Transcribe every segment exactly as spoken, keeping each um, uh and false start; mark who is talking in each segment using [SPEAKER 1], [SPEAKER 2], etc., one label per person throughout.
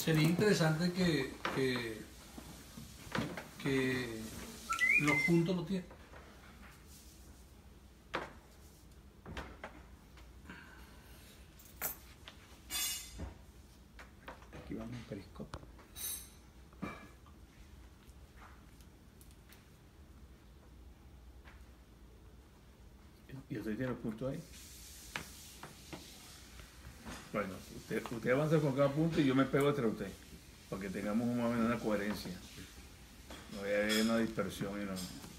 [SPEAKER 1] Sería interesante que, que, que los puntos lo tienen.
[SPEAKER 2] Aquí vamos en Periscope. ¿Y usted tiene los puntos ahí? Bueno, usted, usted avanza con cada punto y yo me pego entre usted, para que tengamos más o menos una coherencia. No vaya a haber una dispersión y no.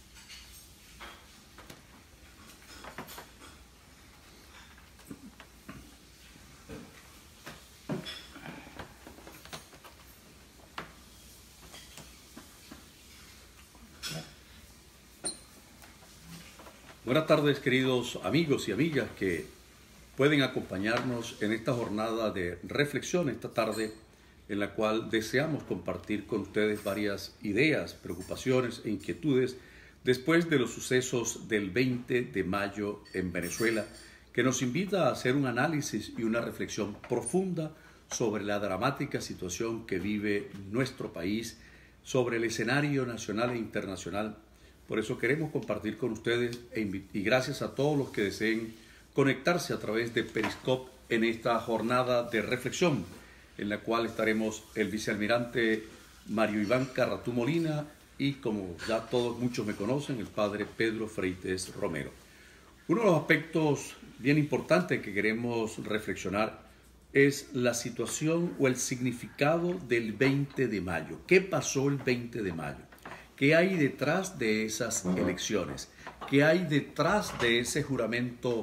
[SPEAKER 3] Buenas tardes, queridos amigos y amigas que pueden acompañarnos en esta jornada de reflexión esta tarde, en la cual deseamos compartir con ustedes varias ideas, preocupaciones e inquietudes después de los sucesos del veinte de mayo en Venezuela, que nos invita a hacer un análisis y una reflexión profunda sobre la dramática situación que vive nuestro país, sobre el escenario nacional e internacional. Por eso queremos compartir con ustedes y gracias a todos los que deseen conectarse a través de Periscope en esta jornada de reflexión, en la cual estaremos el vicealmirante Mario Iván Carratú Molina y, como ya todos muchos me conocen, el padre Pedro Freites Romero. Uno de los aspectos bien importantes que queremos reflexionar es la situación o el significado del veinte de mayo. ¿Qué pasó el veinte de mayo? ¿Qué hay detrás de esas elecciones? ¿Qué hay detrás de ese juramento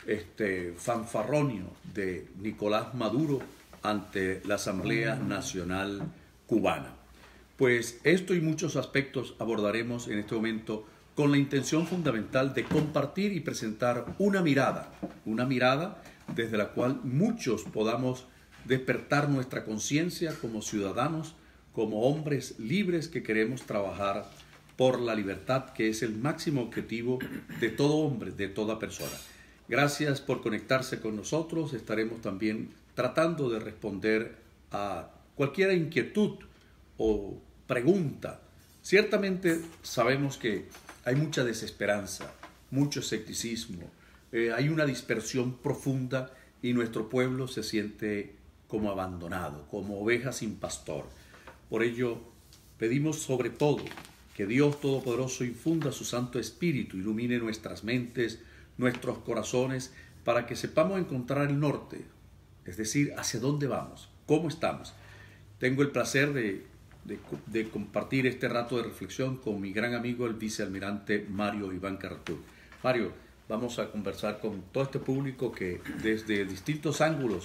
[SPEAKER 3] este, fanfarronio de Nicolás Maduro ante la Asamblea Nacional Cubana? Pues esto y muchos aspectos abordaremos en este momento con la intención fundamental de compartir y presentar una mirada, una mirada desde la cual muchos podamos despertar nuestra conciencia como ciudadanos, como hombres libres que queremos trabajar por la libertad, que es el máximo objetivo de todo hombre, de toda persona. Gracias por conectarse con nosotros. Estaremos también tratando de responder a cualquier inquietud o pregunta. Ciertamente sabemos que hay mucha desesperanza, mucho escepticismo, eh, hay una dispersión profunda y nuestro pueblo se siente como abandonado, como oveja sin pastor. Por ello, pedimos sobre todo que Dios Todopoderoso infunda su Santo Espíritu, ilumine nuestras mentes, nuestros corazones, para que sepamos encontrar el norte, es decir, hacia dónde vamos, cómo estamos. Tengo el placer de, de, de compartir este rato de reflexión con mi gran amigo, el vicealmirante Mario Iván Carratú. Mario, vamos a conversar con todo este público que desde distintos ángulos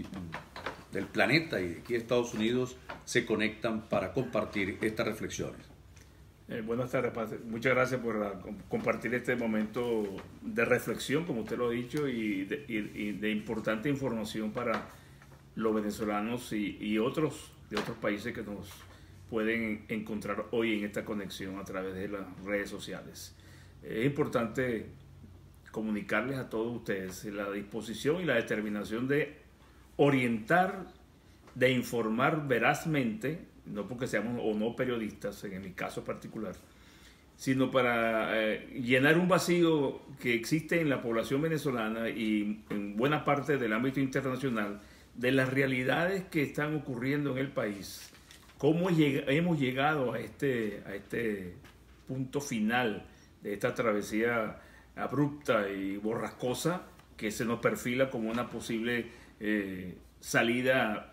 [SPEAKER 3] del planeta y de aquí a Estados Unidos se conectan para compartir estas reflexiones.
[SPEAKER 2] Eh, buenas tardes, padre. Muchas gracias por uh, compartir este momento de reflexión, como usted lo ha dicho, y de, y, y de importante información para los venezolanos y, y otros de otros países que nos pueden encontrar hoy en esta conexión a través de las redes sociales. Es importante comunicarles a todos ustedes la disposición y la determinación de orientar, de informar verazmente, no porque seamos o no periodistas, en mi caso particular, sino para eh, llenar un vacío que existe en la población venezolana y en buena parte del ámbito internacional de las realidades que están ocurriendo en el país, cómo lleg- hemos llegado a este, a este punto final de esta travesía abrupta y borrascosa que se nos perfila como una posible eh, salida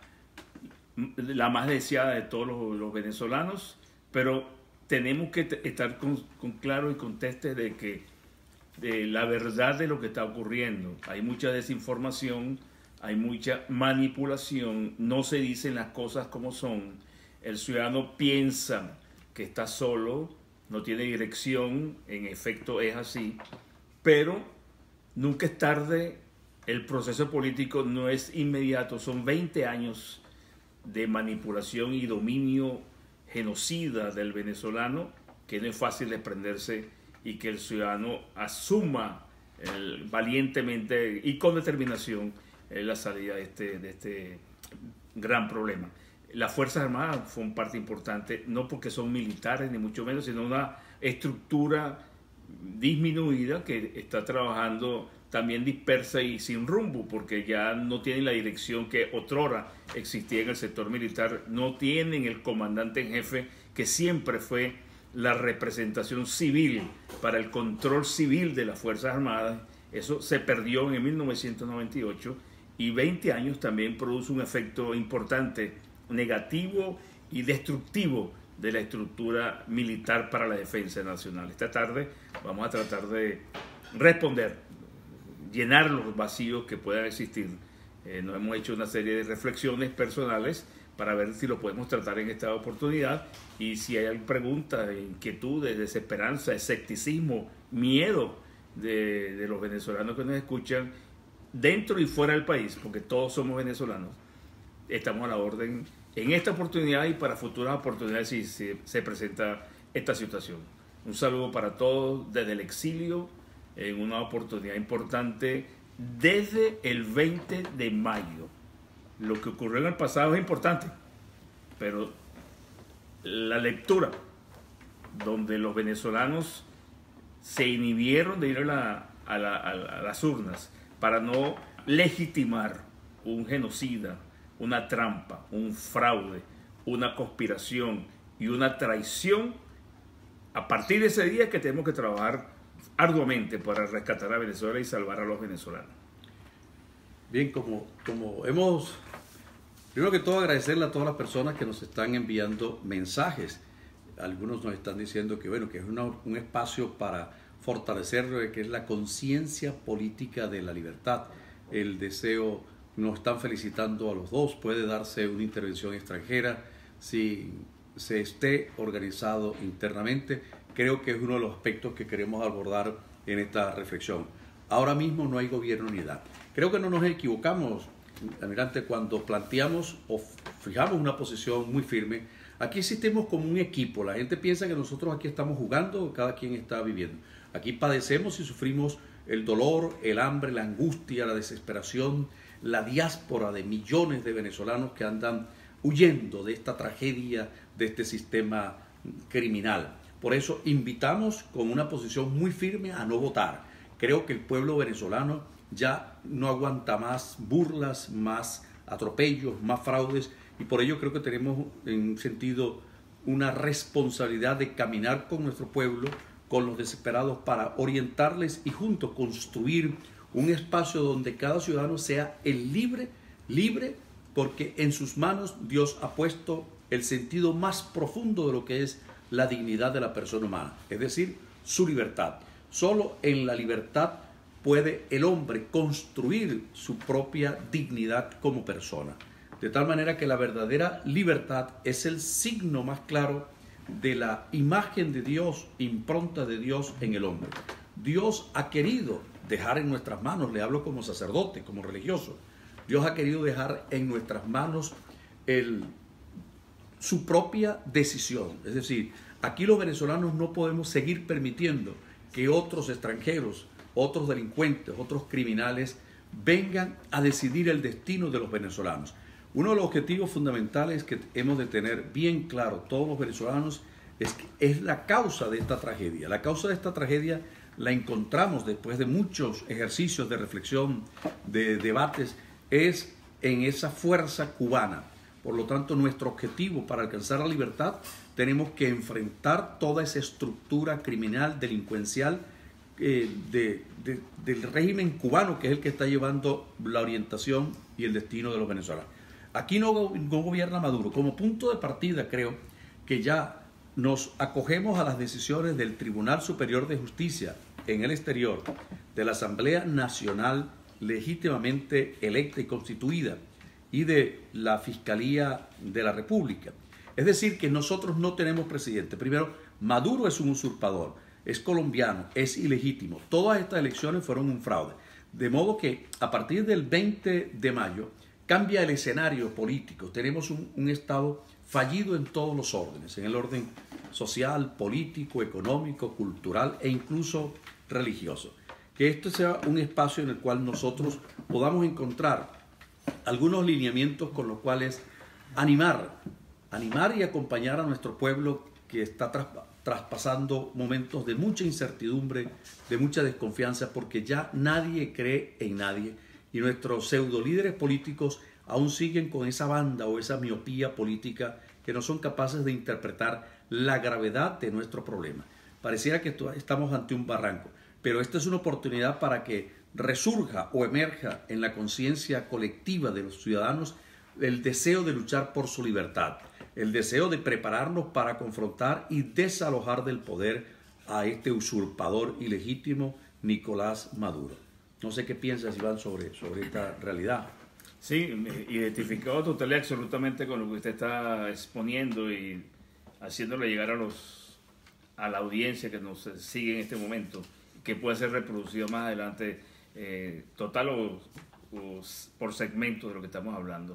[SPEAKER 2] la más deseada de todos los, los venezolanos, pero tenemos que t- estar con, con claro y conteste de que de la verdad de lo que está ocurriendo. Hay mucha desinformación, hay mucha manipulación, no se dicen las cosas como son. El ciudadano piensa que está solo, no tiene dirección, en efecto es así, pero nunca es tarde, el proceso político no es inmediato, son veinte años de manipulación y dominio genocida del venezolano, que no es fácil desprenderse y que el ciudadano asuma el, valientemente y con determinación eh, la salida de este, de este gran problema. las Fuerzas Armadas son parte importante, no porque son militares ni mucho menos, sino una estructura disminuida que está trabajando también dispersa y sin rumbo, porque ya no tienen la dirección que otrora existía en el sector militar, no tienen el comandante en jefe que siempre fue la representación civil para el control civil de las Fuerzas Armadas. Eso se perdió en mil novecientos noventa y ocho y veinte años también produce un efecto importante, negativo y destructivo de la estructura militar para la defensa nacional. Esta tarde vamos a tratar de responder, llenar los vacíos que puedan existir. Eh, nos hemos hecho una serie de reflexiones personales para ver si lo podemos tratar en esta oportunidad y si hay preguntas, inquietudes, desesperanza, escepticismo, miedo de, de los venezolanos que nos escuchan dentro y fuera del país, porque todos somos venezolanos, estamos a la orden en esta oportunidad y para futuras oportunidades si se, se presenta esta situación. Un saludo para todos desde el exilio, en una oportunidad importante desde el veinte de mayo. Lo que ocurrió en el pasado es importante, pero la lectura donde los venezolanos se inhibieron de ir a, la, a, la, a las urnas para no legitimar un genocida, una trampa, un fraude, una conspiración y una traición, a partir de ese día que tenemos que trabajar arduamente para rescatar a Venezuela y salvar a los venezolanos.
[SPEAKER 3] Bien, como, como hemos, primero que todo agradecerle a todas las personas que nos están enviando mensajes. Algunos nos están diciendo que bueno, que es una, un espacio para fortalecer lo que es la conciencia política de la libertad. El deseo, nos están felicitando a los dos, puede darse una intervención extranjera si se esté organizado internamente. Creo que es uno de los aspectos que queremos abordar en esta reflexión. Ahora mismo no hay gobierno ni unidad. Creo que no nos equivocamos, almirante, cuando planteamos o fijamos una posición muy firme. Aquí existimos como un equipo. La gente piensa que nosotros aquí estamos jugando, cada quien está viviendo. Aquí padecemos y sufrimos el dolor, el hambre, la angustia, la desesperación, la diáspora de millones de venezolanos que andan huyendo de esta tragedia, de este sistema criminal. Por eso invitamos con una posición muy firme a no votar. Creo que el pueblo venezolano ya no aguanta más burlas, más atropellos, más fraudes, y por ello creo que tenemos en un sentido una responsabilidad de caminar con nuestro pueblo, con los desesperados, para orientarles y juntos construir un espacio donde cada ciudadano sea el libre, libre, porque en sus manos Dios ha puesto el sentido más profundo de lo que es la dignidad de la persona humana, es decir, su libertad. Solo en la libertad puede el hombre construir su propia dignidad como persona. De tal manera que la verdadera libertad es el signo más claro de la imagen de Dios, impronta de Dios en el hombre. Dios ha querido dejar en nuestras manos, le hablo como sacerdote, como religioso, Dios ha querido dejar en nuestras manos el, su propia decisión. Es decir, aquí los venezolanos no podemos seguir permitiendo que otros extranjeros, otros delincuentes, otros criminales vengan a decidir el destino de los venezolanos. Uno de los objetivos fundamentales que hemos de tener bien claro todos los venezolanos es que es la causa de esta tragedia. La causa de esta tragedia la encontramos después de muchos ejercicios de reflexión, de debates, es en esa fuerza cubana. Por lo tanto, nuestro objetivo para alcanzar la libertad, tenemos que enfrentar toda esa estructura criminal, delincuencial eh, de, de, del régimen cubano, que es el que está llevando la orientación y el destino de los venezolanos. Aquí no, no gobierna Maduro. Como punto de partida, creo que ya nos acogemos a las decisiones del Tribunal Superior de Justicia en el exterior, de la Asamblea Nacional legítimamente electa y constituida, y de la Fiscalía de la República. Es decir, que nosotros no tenemos presidente. Primero, Maduro es un usurpador, es colombiano, es ilegítimo. Todas estas elecciones fueron un fraude. De modo que a partir del veinte de mayo cambia el escenario político. Tenemos un, un Estado fallido en todos los órdenes, en el orden social, político, económico, cultural e incluso religioso. Que esto sea un espacio en el cual nosotros podamos encontrar algunos lineamientos con los cuales animar, animar y acompañar a nuestro pueblo que está tras, traspasando momentos de mucha incertidumbre, de mucha desconfianza, porque ya nadie cree en nadie y nuestros pseudo líderes políticos aún siguen con esa banda o esa miopía política que no son capaces de interpretar la gravedad de nuestro problema. Pareciera que estamos ante un barranco, pero esta es una oportunidad para que resurja o emerja en la conciencia colectiva de los ciudadanos el deseo de luchar por su libertad, el deseo de prepararnos para confrontar y desalojar del poder a este usurpador ilegítimo Nicolás Maduro. No sé qué piensas, Iván, sobre, sobre esta realidad.
[SPEAKER 2] Sí, identificado total y absolutamente con lo que usted está exponiendo y haciéndole llegar a los a la audiencia que nos sigue en este momento, que puede ser reproducido más adelante, eh, total o, o por segmento de lo que estamos hablando.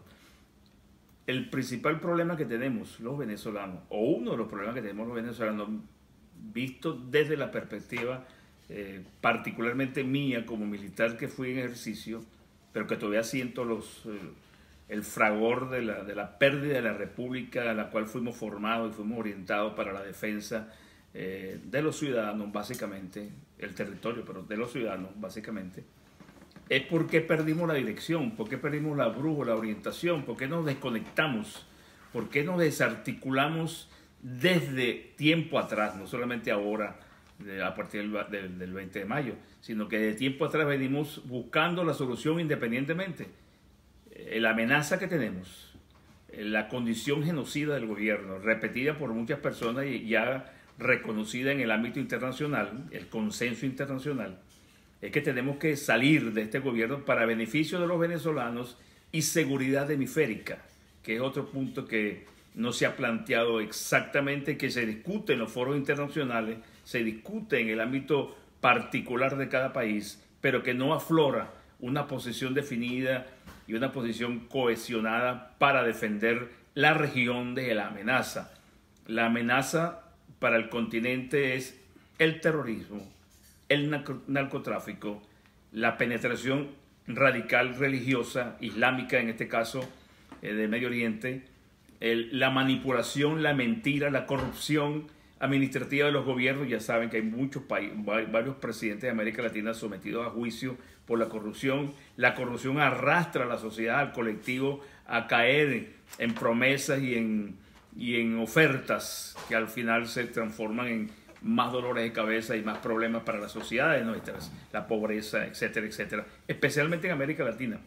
[SPEAKER 2] El principal problema que tenemos los venezolanos, o uno de los problemas que tenemos los venezolanos, visto desde la perspectiva eh, particularmente mía como militar que fui en ejercicio, pero que todavía siento los, eh, el fragor de la, de la pérdida de la república a la cual fuimos formados y fuimos orientados para la defensa eh, de los ciudadanos, básicamente, el territorio, pero de los ciudadanos, básicamente, es por qué perdimos la dirección, por qué perdimos la brújula, la orientación, por qué nos desconectamos, por qué nos desarticulamos desde tiempo atrás, no solamente ahora, de, a partir del, del, del veinte de mayo, sino que de tiempo atrás venimos buscando la solución independientemente. Eh, la amenaza que tenemos, eh, la condición genocida del gobierno, repetida por muchas personas y ya reconocida en el ámbito internacional, el consenso internacional, es que tenemos que salir de este gobierno para beneficio de los venezolanos y seguridad hemisférica, que es otro punto que no se ha planteado exactamente, que se discute en los foros internacionales, se discute en el ámbito particular de cada país, pero que no aflora una posición definida y una posición cohesionada para defender la región de la amenaza. La amenaza para el continente es el terrorismo, el narcotráfico, la penetración radical religiosa, islámica en este caso, eh, de Medio Oriente, el, la manipulación, la mentira, la corrupción administrativa de los gobiernos. Ya saben que hay muchos países, varios presidentes de América Latina sometidos a juicio por la corrupción. La corrupción arrastra a la sociedad, al colectivo, a caer en promesas y en, y en ofertas que al final se transforman en más dolores de cabeza y más problemas para las sociedades nuestras, la pobreza, etcétera, etcétera, especialmente en América Latina.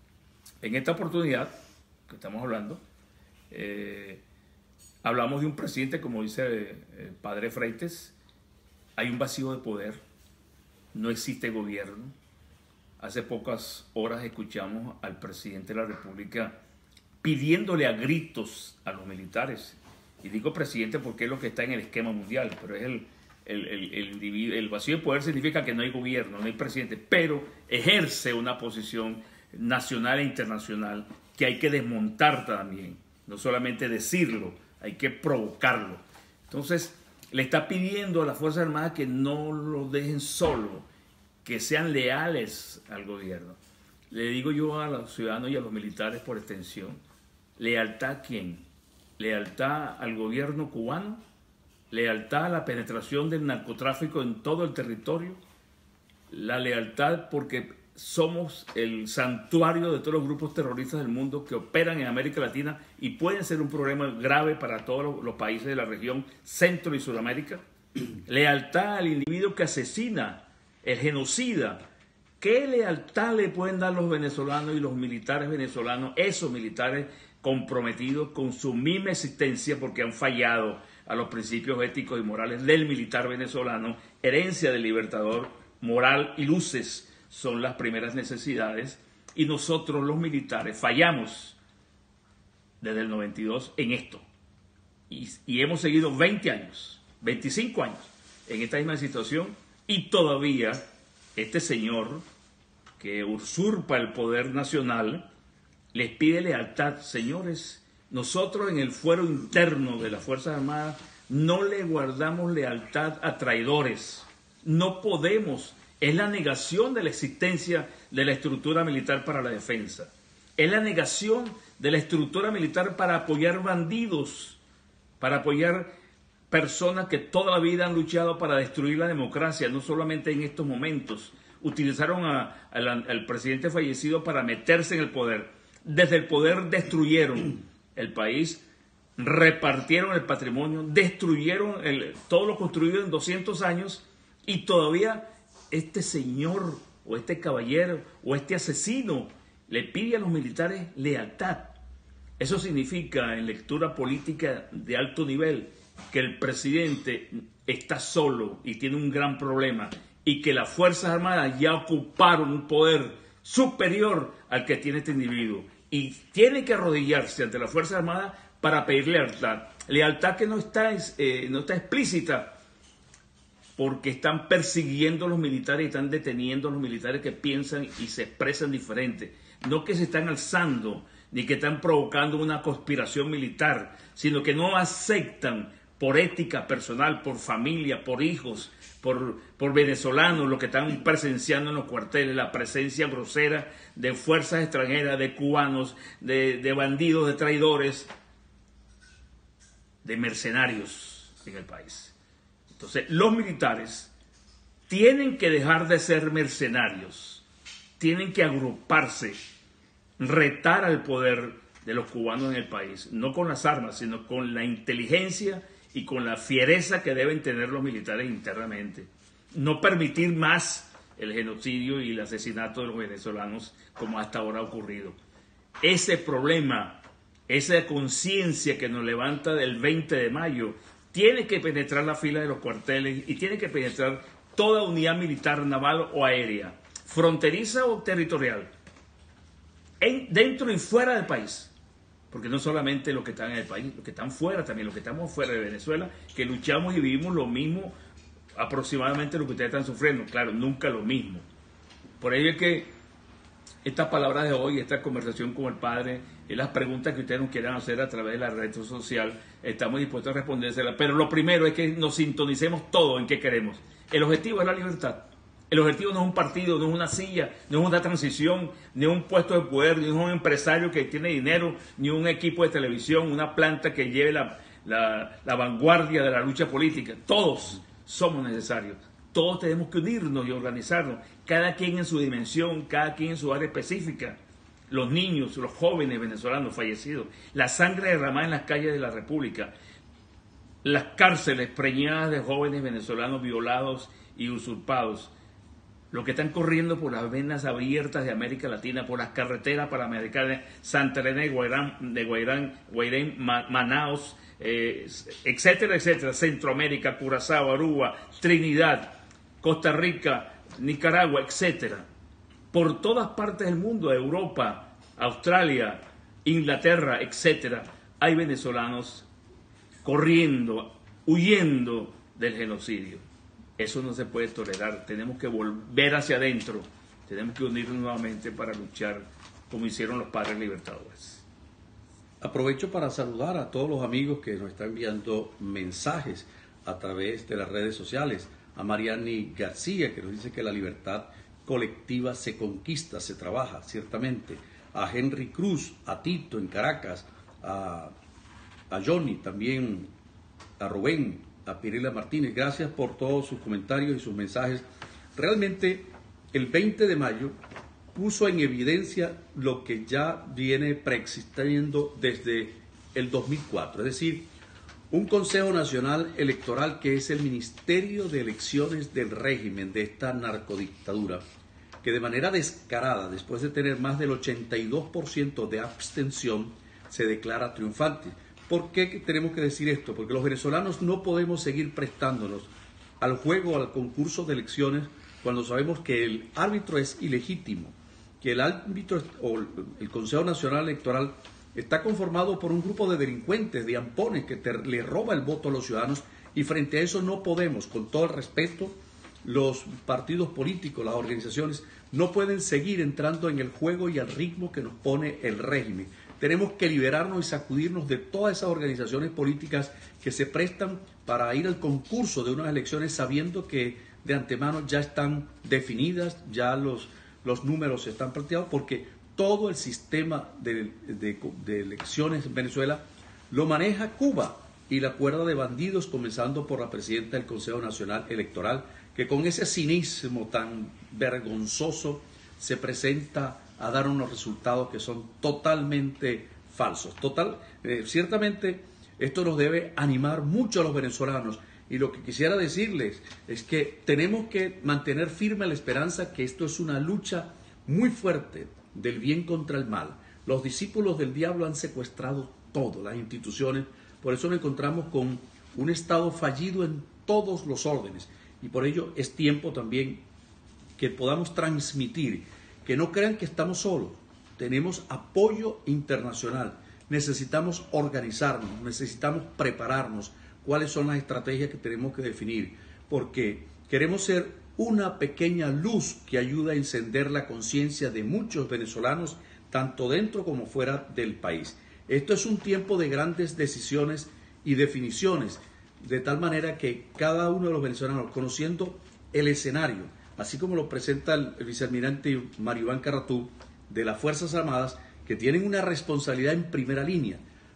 [SPEAKER 2] En esta oportunidad que estamos hablando, eh, hablamos de un presidente, como dice el padre Freites, hay un vacío de poder, no existe gobierno. Hace pocas horas escuchamos al presidente de la República pidiéndole a gritos a los militares. Y digo presidente porque es lo que está en el esquema mundial, pero es el, el, el, el, individuo, el vacío de poder significa que no hay gobierno, no hay presidente, pero ejerce una posición nacional e internacional que hay que desmontar también, no solamente decirlo, hay que provocarlo. Entonces, le está pidiendo a las Fuerzas Armadas que no lo dejen solo, que sean leales al gobierno. Le digo yo a los ciudadanos y a los militares por extensión, ¿lealtad a quién? Lealtad al gobierno cubano, lealtad a la penetración del narcotráfico en todo el territorio, la lealtad porque somos el santuario de todos los grupos terroristas del mundo que operan en América Latina y pueden ser un problema grave para todos los, los países de la región Centro y Sudamérica, lealtad al individuo que asesina, el genocida. ¿Qué lealtad le pueden dar los venezolanos y los militares venezolanos, esos militares comprometidos con su misma existencia porque han fallado a los principios éticos y morales del militar venezolano, herencia del libertador, moral y luces son las primeras necesidades, y nosotros los militares fallamos desde el noventa y dos en esto, y, y hemos seguido veinte años, veinticinco años en esta misma situación, y todavía este señor que usurpa el poder nacional les pide lealtad. Señores, nosotros en el fuero interno de las Fuerzas Armadas no le guardamos lealtad a traidores. No podemos. Es la negación de la existencia de la estructura militar para la defensa. Es la negación de la estructura militar para apoyar bandidos, para apoyar personas que toda la vida han luchado para destruir la democracia, no solamente en estos momentos. Utilizaron a, a la, al presidente fallecido para meterse en el poder. Desde el poder destruyeron el país, repartieron el patrimonio, destruyeron el, todo lo construido en doscientos años, y todavía este señor o este caballero o este asesino le pide a los militares lealtad. Eso significa, en lectura política de alto nivel, que el presidente está solo y tiene un gran problema, y que las Fuerzas Armadas ya ocuparon un poder superior al que tiene este individuo, y tiene que arrodillarse ante las Fuerzas Armadas para pedir lealtad. Lealtad que no está, eh, no está explícita, porque están persiguiendo a los militares y están deteniendo a los militares que piensan y se expresan diferente. No que se están alzando, ni que están provocando una conspiración militar, sino que no aceptan por ética personal, por familia, por hijos, por, por venezolanos, lo que están presenciando en los cuarteles, la presencia grosera de fuerzas extranjeras, de cubanos, de, de bandidos, de traidores, de mercenarios en el país. Entonces, los militares tienen que dejar de ser mercenarios, tienen que agruparse, retar al poder de los cubanos en el país, no con las armas, sino con la inteligencia y con la fiereza que deben tener los militares internamente. No permitir más el genocidio y el asesinato de los venezolanos como hasta ahora ha ocurrido. Ese problema, esa conciencia que nos levanta del veinte de mayo, tiene que penetrar la fila de los cuarteles y tiene que penetrar toda unidad militar, naval o aérea, fronteriza o territorial, en, dentro y fuera del país. Porque no solamente los que están en el país, los que están fuera también, los que estamos fuera de Venezuela, que luchamos y vivimos lo mismo, aproximadamente lo que ustedes están sufriendo. Claro, nunca lo mismo. Por ello es que estas palabras de hoy, esta conversación con el Padre, y las preguntas que ustedes nos quieran hacer a través de la red social, estamos dispuestos a respondérselas. Pero lo primero es que nos sintonicemos todos en qué queremos. El objetivo es la libertad. El objetivo no es un partido, no es una silla, no es una transición, ni un puesto de poder, ni es un empresario que tiene dinero, ni un equipo de televisión, una planta que lleve la, la, la vanguardia de la lucha política. Todos somos necesarios. Todos tenemos que unirnos y organizarnos, cada quien en su dimensión, cada quien en su área específica. Los niños, los jóvenes venezolanos fallecidos, la sangre derramada en las calles de la República, las cárceles preñadas de jóvenes venezolanos violados y usurpados, los que están corriendo por las venas abiertas de América Latina, por las carreteras panamericanas, Santa Elena de Guairán, de Guairán, Guairén, Manaos, eh, etcétera, etcétera, Centroamérica, Curazao, Aruba, Trinidad, Costa Rica, Nicaragua, etcétera. Por todas partes del mundo, Europa, Australia, Inglaterra, etcétera, hay venezolanos corriendo, huyendo del genocidio. Eso no se puede tolerar. Tenemos que volver hacia adentro. Tenemos que unirnos nuevamente para luchar como hicieron los padres libertadores.
[SPEAKER 3] Aprovecho para saludar a todos los amigos que nos están enviando mensajes a través de las redes sociales. A Mariani García, que nos dice que la libertad colectiva se conquista, se trabaja, ciertamente. A Henry Cruz, a Tito en Caracas, a, a Johnny también, a Rubén, a Pirela Martínez. Gracias por todos sus comentarios y sus mensajes. Realmente el veinte de mayo puso en evidencia lo que ya viene preexistiendo desde el dos mil cuatro, es decir, un Consejo Nacional Electoral que es el Ministerio de Elecciones del régimen de esta narcodictadura, que de manera descarada, después de tener más del ochenta y dos por ciento de abstención, se declara triunfante. ¿Por qué tenemos que decir esto? Porque los venezolanos no podemos seguir prestándonos al juego, al concurso de elecciones, cuando sabemos que el árbitro es ilegítimo, que el árbitro o el Consejo Nacional Electoral está conformado por un grupo de delincuentes, de ampones, que te, le roba el voto a los ciudadanos, y frente a eso no podemos, con todo el respeto, los partidos políticos, las organizaciones, no pueden seguir entrando en el juego y al ritmo que nos pone el régimen. Tenemos que liberarnos y sacudirnos de todas esas organizaciones políticas que se prestan para ir al concurso de unas elecciones sabiendo que de antemano ya están definidas, ya los, los números están planteados, porque todo el sistema de, de, de elecciones en Venezuela lo maneja Cuba y la cuerda de bandidos, comenzando por la presidenta del Consejo Nacional Electoral, que con ese cinismo tan vergonzoso se presenta a dar unos resultados que son totalmente falsos. Total, eh, ciertamente esto nos debe animar mucho a los venezolanos, y lo que quisiera decirles es que tenemos que mantener firme la esperanza que esto es una lucha muy fuerte del bien contra el mal. Los discípulos del diablo han secuestrado todo, las instituciones, por eso nos encontramos con un Estado fallido en todos los órdenes, y por ello es tiempo también que podamos transmitir, que no crean que estamos solos, tenemos apoyo internacional, necesitamos organizarnos, necesitamos prepararnos, cuáles son las estrategias que tenemos que definir, porque queremos ser una pequeña luz que ayuda a encender la conciencia de muchos venezolanos, tanto dentro como fuera del país. Esto es un tiempo de grandes decisiones y definiciones, de tal manera que cada uno de los venezolanos, conociendo el escenario, así como lo presenta el, el vicealmirante Mario Iván Caratú, de las Fuerzas Armadas, que tienen una responsabilidad en primera línea.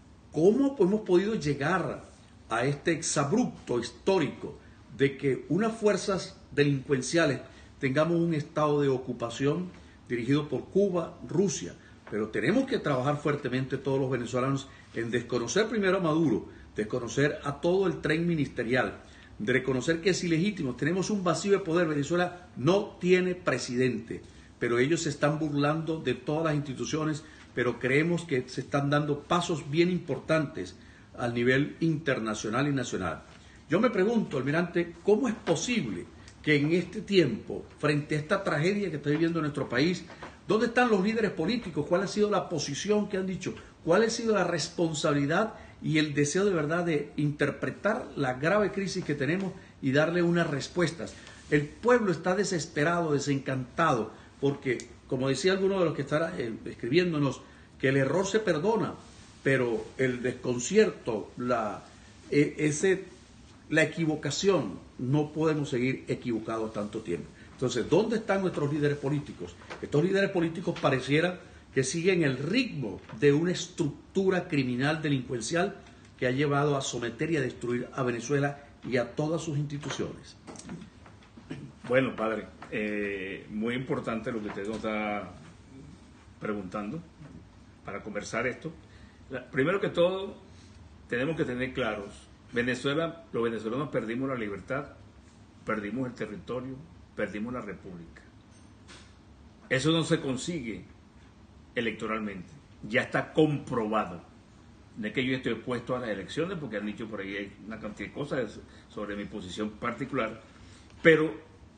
[SPEAKER 3] ¿Cómo hemos podido llegar a este exabrupto histórico de que unas fuerzas delincuenciales tengamos un estado de ocupación dirigido por Cuba, Rusia? Pero tenemos que trabajar fuertemente todos los venezolanos en desconocer primero a Maduro, desconocer a todo el tren ministerial, de reconocer que es ilegítimo. Tenemos un vacío de poder. Venezuela no tiene presidente, pero ellos se están burlando de todas las instituciones, pero creemos que se están dando pasos bien importantes al nivel internacional y nacional. Yo me pregunto, almirante, ¿cómo es posible que en este tiempo, frente a esta tragedia que está viviendo nuestro país, ¿dónde están los líderes políticos? ¿Cuál ha sido la posición que han dicho? ¿Cuál ha sido la responsabilidad y el deseo de verdad de interpretar la grave crisis que tenemos y darle unas respuestas? El pueblo está desesperado, desencantado, porque, como decía alguno de los que están escribiéndonos, que el error se perdona, pero el desconcierto, la, ese, la equivocación, no podemos seguir equivocados tanto tiempo. Entonces, ¿dónde están nuestros líderes políticos? Estos líderes políticos pareciera que siguen el ritmo de una estructura criminal delincuencial que ha llevado a someter y a destruir a Venezuela y a todas sus instituciones.
[SPEAKER 2] Bueno, padre, eh, muy importante lo que usted nos está preguntando para conversar esto. La, primero que todo, tenemos que tener claros, Venezuela, los venezolanos perdimos la libertad, perdimos el territorio, perdimos la república. Eso no se consigue electoralmente, ya está comprobado. No es que yo esté opuesto a las elecciones, porque han dicho por ahí hay una cantidad de cosas sobre mi posición particular, pero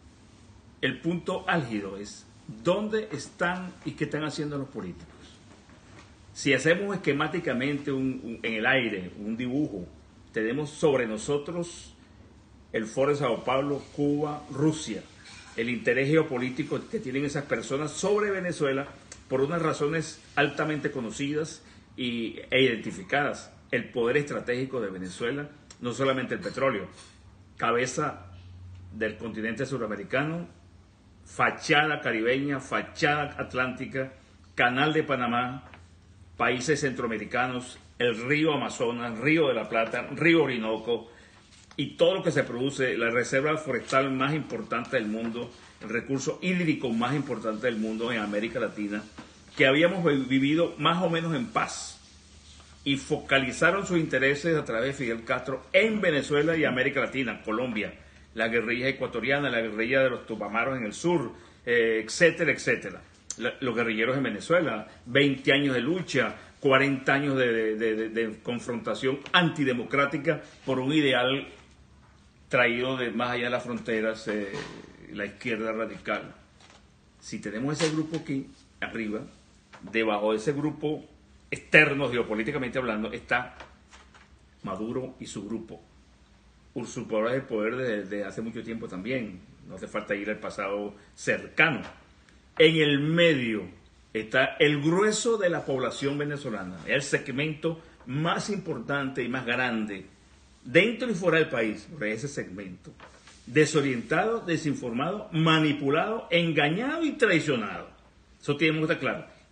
[SPEAKER 2] el punto álgido es dónde están y qué están haciendo los políticos. Si hacemos esquemáticamente un, un, en el aire un dibujo, tenemos sobre nosotros el Foro de Sao Paulo, Cuba, Rusia, el interés geopolítico que tienen esas personas sobre Venezuela por unas razones altamente conocidas y, e identificadas. El poder estratégico de Venezuela, no solamente el petróleo, cabeza del continente suramericano, fachada caribeña, fachada atlántica, canal de Panamá, países centroamericanos, el río Amazonas, río de la Plata, río Orinoco, y todo lo que se produce, la reserva forestal más importante del mundo, el recurso hídrico más importante del mundo en América Latina, que habíamos vivido más o menos en paz, y focalizaron sus intereses a través de Fidel Castro en Venezuela y América Latina, Colombia, la guerrilla ecuatoriana, la guerrilla de los Tupamaros en el sur, eh, etcétera, etcétera. La, los guerrilleros en Venezuela, veinte años de lucha, cuarenta años de, de, de, de confrontación antidemocrática por un ideal traído de más allá de las fronteras, eh, la izquierda radical. Si tenemos ese grupo aquí arriba, debajo de ese grupo externo, geopolíticamente hablando, está Maduro y su grupo, usurpadores del poder desde, desde hace mucho tiempo también, no hace falta ir al pasado cercano. En el medio está el grueso de la población venezolana, el segmento más importante y más grande dentro y fuera del país, por ese segmento, desorientado, desinformado, manipulado, engañado y traicionado. Eso tenemos que estar claro.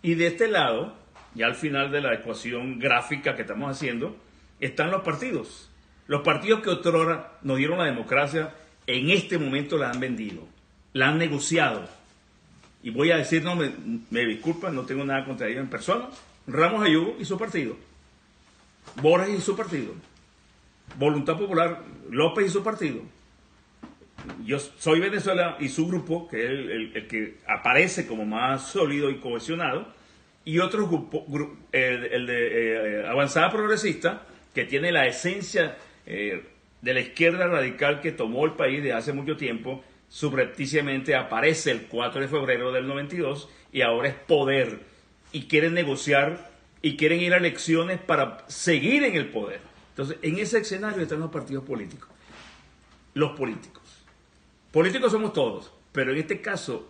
[SPEAKER 2] Y de este lado, ya al final de la ecuación gráfica que estamos haciendo, están los partidos. Los partidos que otrora nos dieron la democracia, en este momento la han vendido, la han negociado. Y voy a decir, no, me, me disculpan, no tengo nada contra ellos en persona. Ramos Ayubo y su partido. Borges y su partido. Voluntad Popular, López y su partido. Yo soy Venezuela y su grupo, que es el, el, el que aparece como más sólido y cohesionado, y otro grupo, gru, el, el de eh, Avanzada Progresista, que tiene la esencia eh, de la izquierda radical que tomó el país de hace mucho tiempo, subrepticiamente aparece el cuatro de febrero del noventa y dos y ahora es poder, y quieren negociar y quieren ir a elecciones para seguir en el poder. Entonces, en ese escenario están los partidos políticos. Los políticos. Políticos somos todos, pero en este caso,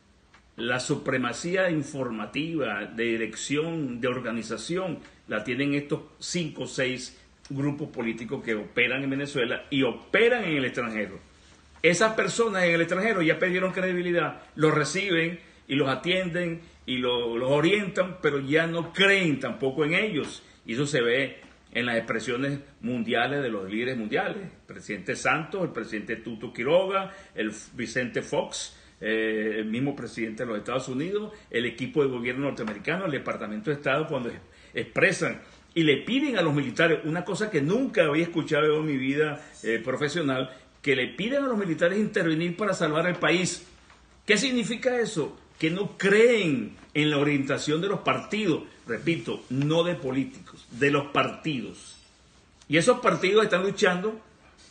[SPEAKER 2] la supremacía informativa, de dirección, de organización, la tienen estos cinco o seis grupos políticos que operan en Venezuela y operan en el extranjero. Esas personas en el extranjero ya perdieron credibilidad, los reciben y los atienden y lo, los orientan, pero ya no creen tampoco en ellos. Y eso se ve en las expresiones mundiales de los líderes mundiales. El presidente Santos, el presidente Tuto Quiroga, el Vicente Fox, eh, el mismo presidente de los Estados Unidos, el equipo de gobierno norteamericano, el Departamento de Estado, cuando expresan y le piden a los militares, una cosa que nunca había escuchado en mi vida eh, profesional, que le piden a los militares intervenir para salvar el país. ¿Qué significa eso? Que no creen en la orientación de los partidos, repito, no de políticos, de los partidos. Y esos partidos están luchando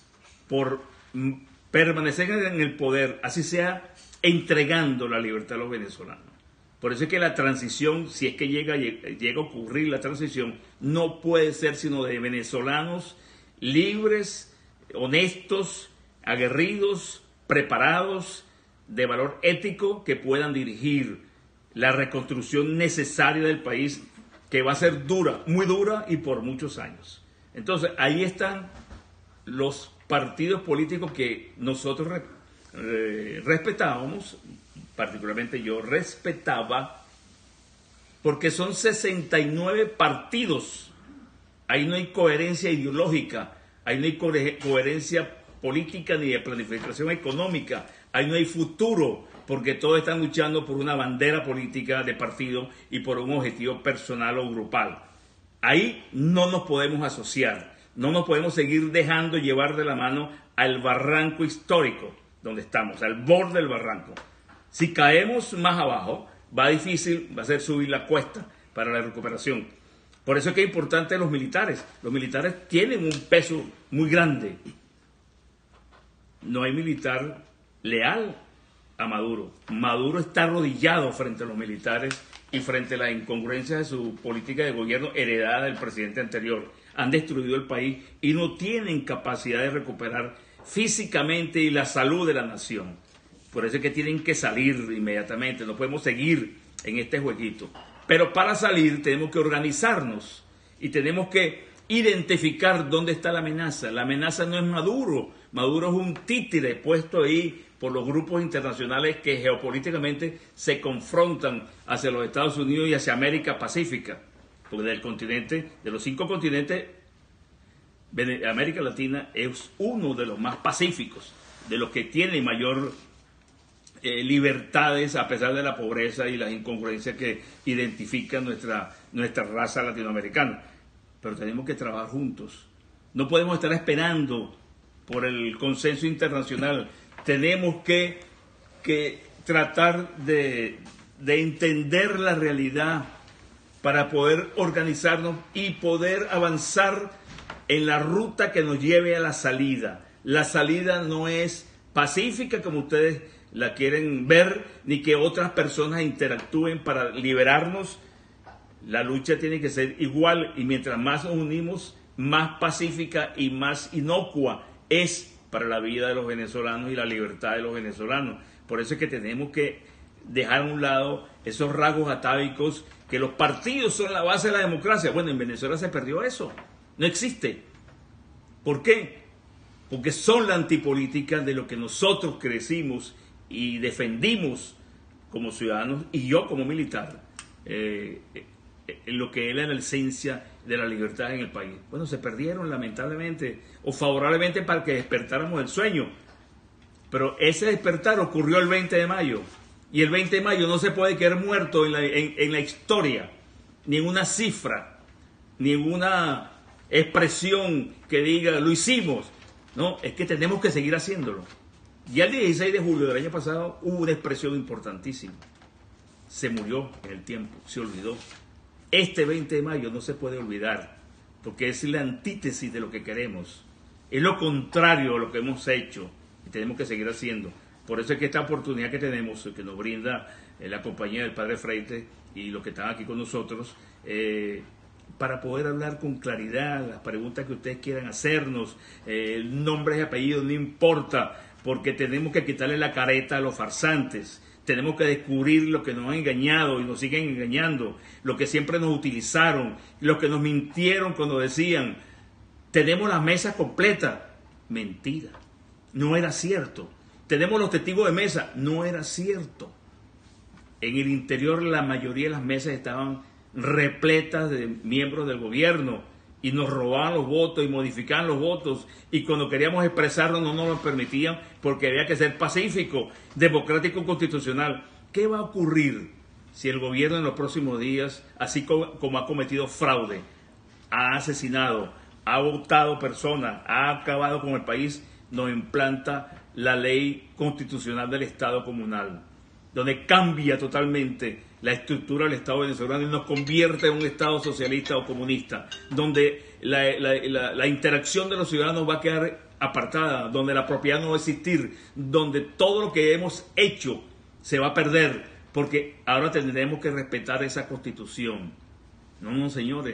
[SPEAKER 2] por permanecer en el poder, así sea entregando la libertad a los venezolanos. Por eso es que la transición, si es que llega, llega a ocurrir la transición, no puede ser sino de venezolanos libres, honestos, aguerridos, preparados, de valor ético, que puedan dirigir la reconstrucción necesaria del país, que va a ser dura, muy dura y por muchos años. Entonces, ahí están los partidos políticos que nosotros re, eh, respetábamos, particularmente yo respetaba, porque son sesenta y nueve partidos. Ahí no hay coherencia ideológica, ahí no hay co coherencia política ni de planificación económica, ahí no hay futuro, porque todos están luchando por una bandera política de partido y por un objetivo personal o grupal. Ahí no nos podemos asociar, no nos podemos seguir dejando llevar de la mano al barranco histórico donde estamos, al borde del barranco. Si caemos más abajo, va difícil, va a ser subir la cuesta para la recuperación. Por eso es que es importante los militares. Los militares tienen un peso muy grande. No hay militar leal a Maduro. Maduro está arrodillado frente a los militares y frente a las incongruencias de su política de gobierno heredada del presidente anterior. Han destruido el país y no tienen capacidad de recuperar físicamente y la salud de la nación. Por eso es que tienen que salir inmediatamente. No podemos seguir en este jueguito. Pero para salir tenemos que organizarnos y tenemos que identificar dónde está la amenaza. La amenaza no es Maduro. Maduro es un títere puesto ahí por los grupos internacionales que geopolíticamente se confrontan hacia los Estados Unidos y hacia América Pacífica. Porque del continente, de los cinco continentes, América Latina es uno de los más pacíficos, de los que tiene mayor eh, libertades a pesar de la pobreza y las incongruencias que identifican nuestra, nuestra raza latinoamericana. Pero tenemos que trabajar juntos. No podemos estar esperando por el consenso internacional. Tenemos que, que tratar de, de entender la realidad para poder organizarnos y poder avanzar en la ruta que nos lleve a la salida. La salida no es pacífica como ustedes la quieren ver, ni que otras personas interactúen para liberarnos. La lucha tiene que ser igual y mientras más nos unimos, más pacífica y más inocua es para la vida de los venezolanos y la libertad de los venezolanos. Por eso es que tenemos que dejar a un lado esos rasgos atávicos, que los partidos son la base de la democracia. Bueno, en Venezuela se perdió eso, no existe. ¿Por qué? Porque son la antipolítica de lo que nosotros crecimos y defendimos como ciudadanos y yo como militar. eh, en lo que era la esencia de la libertad en el país. Bueno, se perdieron lamentablemente o favorablemente para que despertáramos del sueño, pero ese despertar ocurrió el veinte de mayo y el veinte de mayo no se puede quedar muerto en la, en, en la historia, ni en una cifra, ni en una expresión que diga lo hicimos. No, es que tenemos que seguir haciéndolo. Ya el dieciséis de julio del año pasado hubo una expresión importantísima. Se murió en el tiempo, se olvidó. Este veinte de mayo no se puede olvidar, porque es la antítesis de lo que queremos. Es lo contrario a lo que hemos hecho y tenemos que seguir haciendo. Por eso es que esta oportunidad que tenemos, que nos brinda eh, la compañía del Padre Freite y los que están aquí con nosotros, eh, para poder hablar con claridad las preguntas que ustedes quieran hacernos, eh, nombres y apellidos, no importa, porque tenemos que quitarle la careta a los farsantes. Tenemos que descubrir lo que nos han engañado y nos siguen engañando, lo que siempre nos utilizaron, lo que nos mintieron cuando decían, tenemos la mesa completa. Mentira, no era cierto. Tenemos los testigos de mesa, no era cierto. En el interior la mayoría de las mesas estaban repletas de miembros del gobierno y nos robaban los votos y modificaban los votos, y cuando queríamos expresarnos no nos lo permitían porque había que ser pacífico, democrático, constitucional. ¿Qué va a ocurrir si el gobierno en los próximos días, así como, como ha cometido fraude, ha asesinado, ha votado personas, ha acabado con el país, nos implanta la ley constitucional del Estado comunal, donde cambia totalmente la estructura del Estado venezolano y nos convierte en un Estado socialista o comunista, donde la, la, la, la interacción de los ciudadanos va a quedar apartada, donde la propiedad no va a existir, donde todo lo que hemos hecho se va a perder, porque ahora tendremos que respetar esa Constitución. No, no, señores,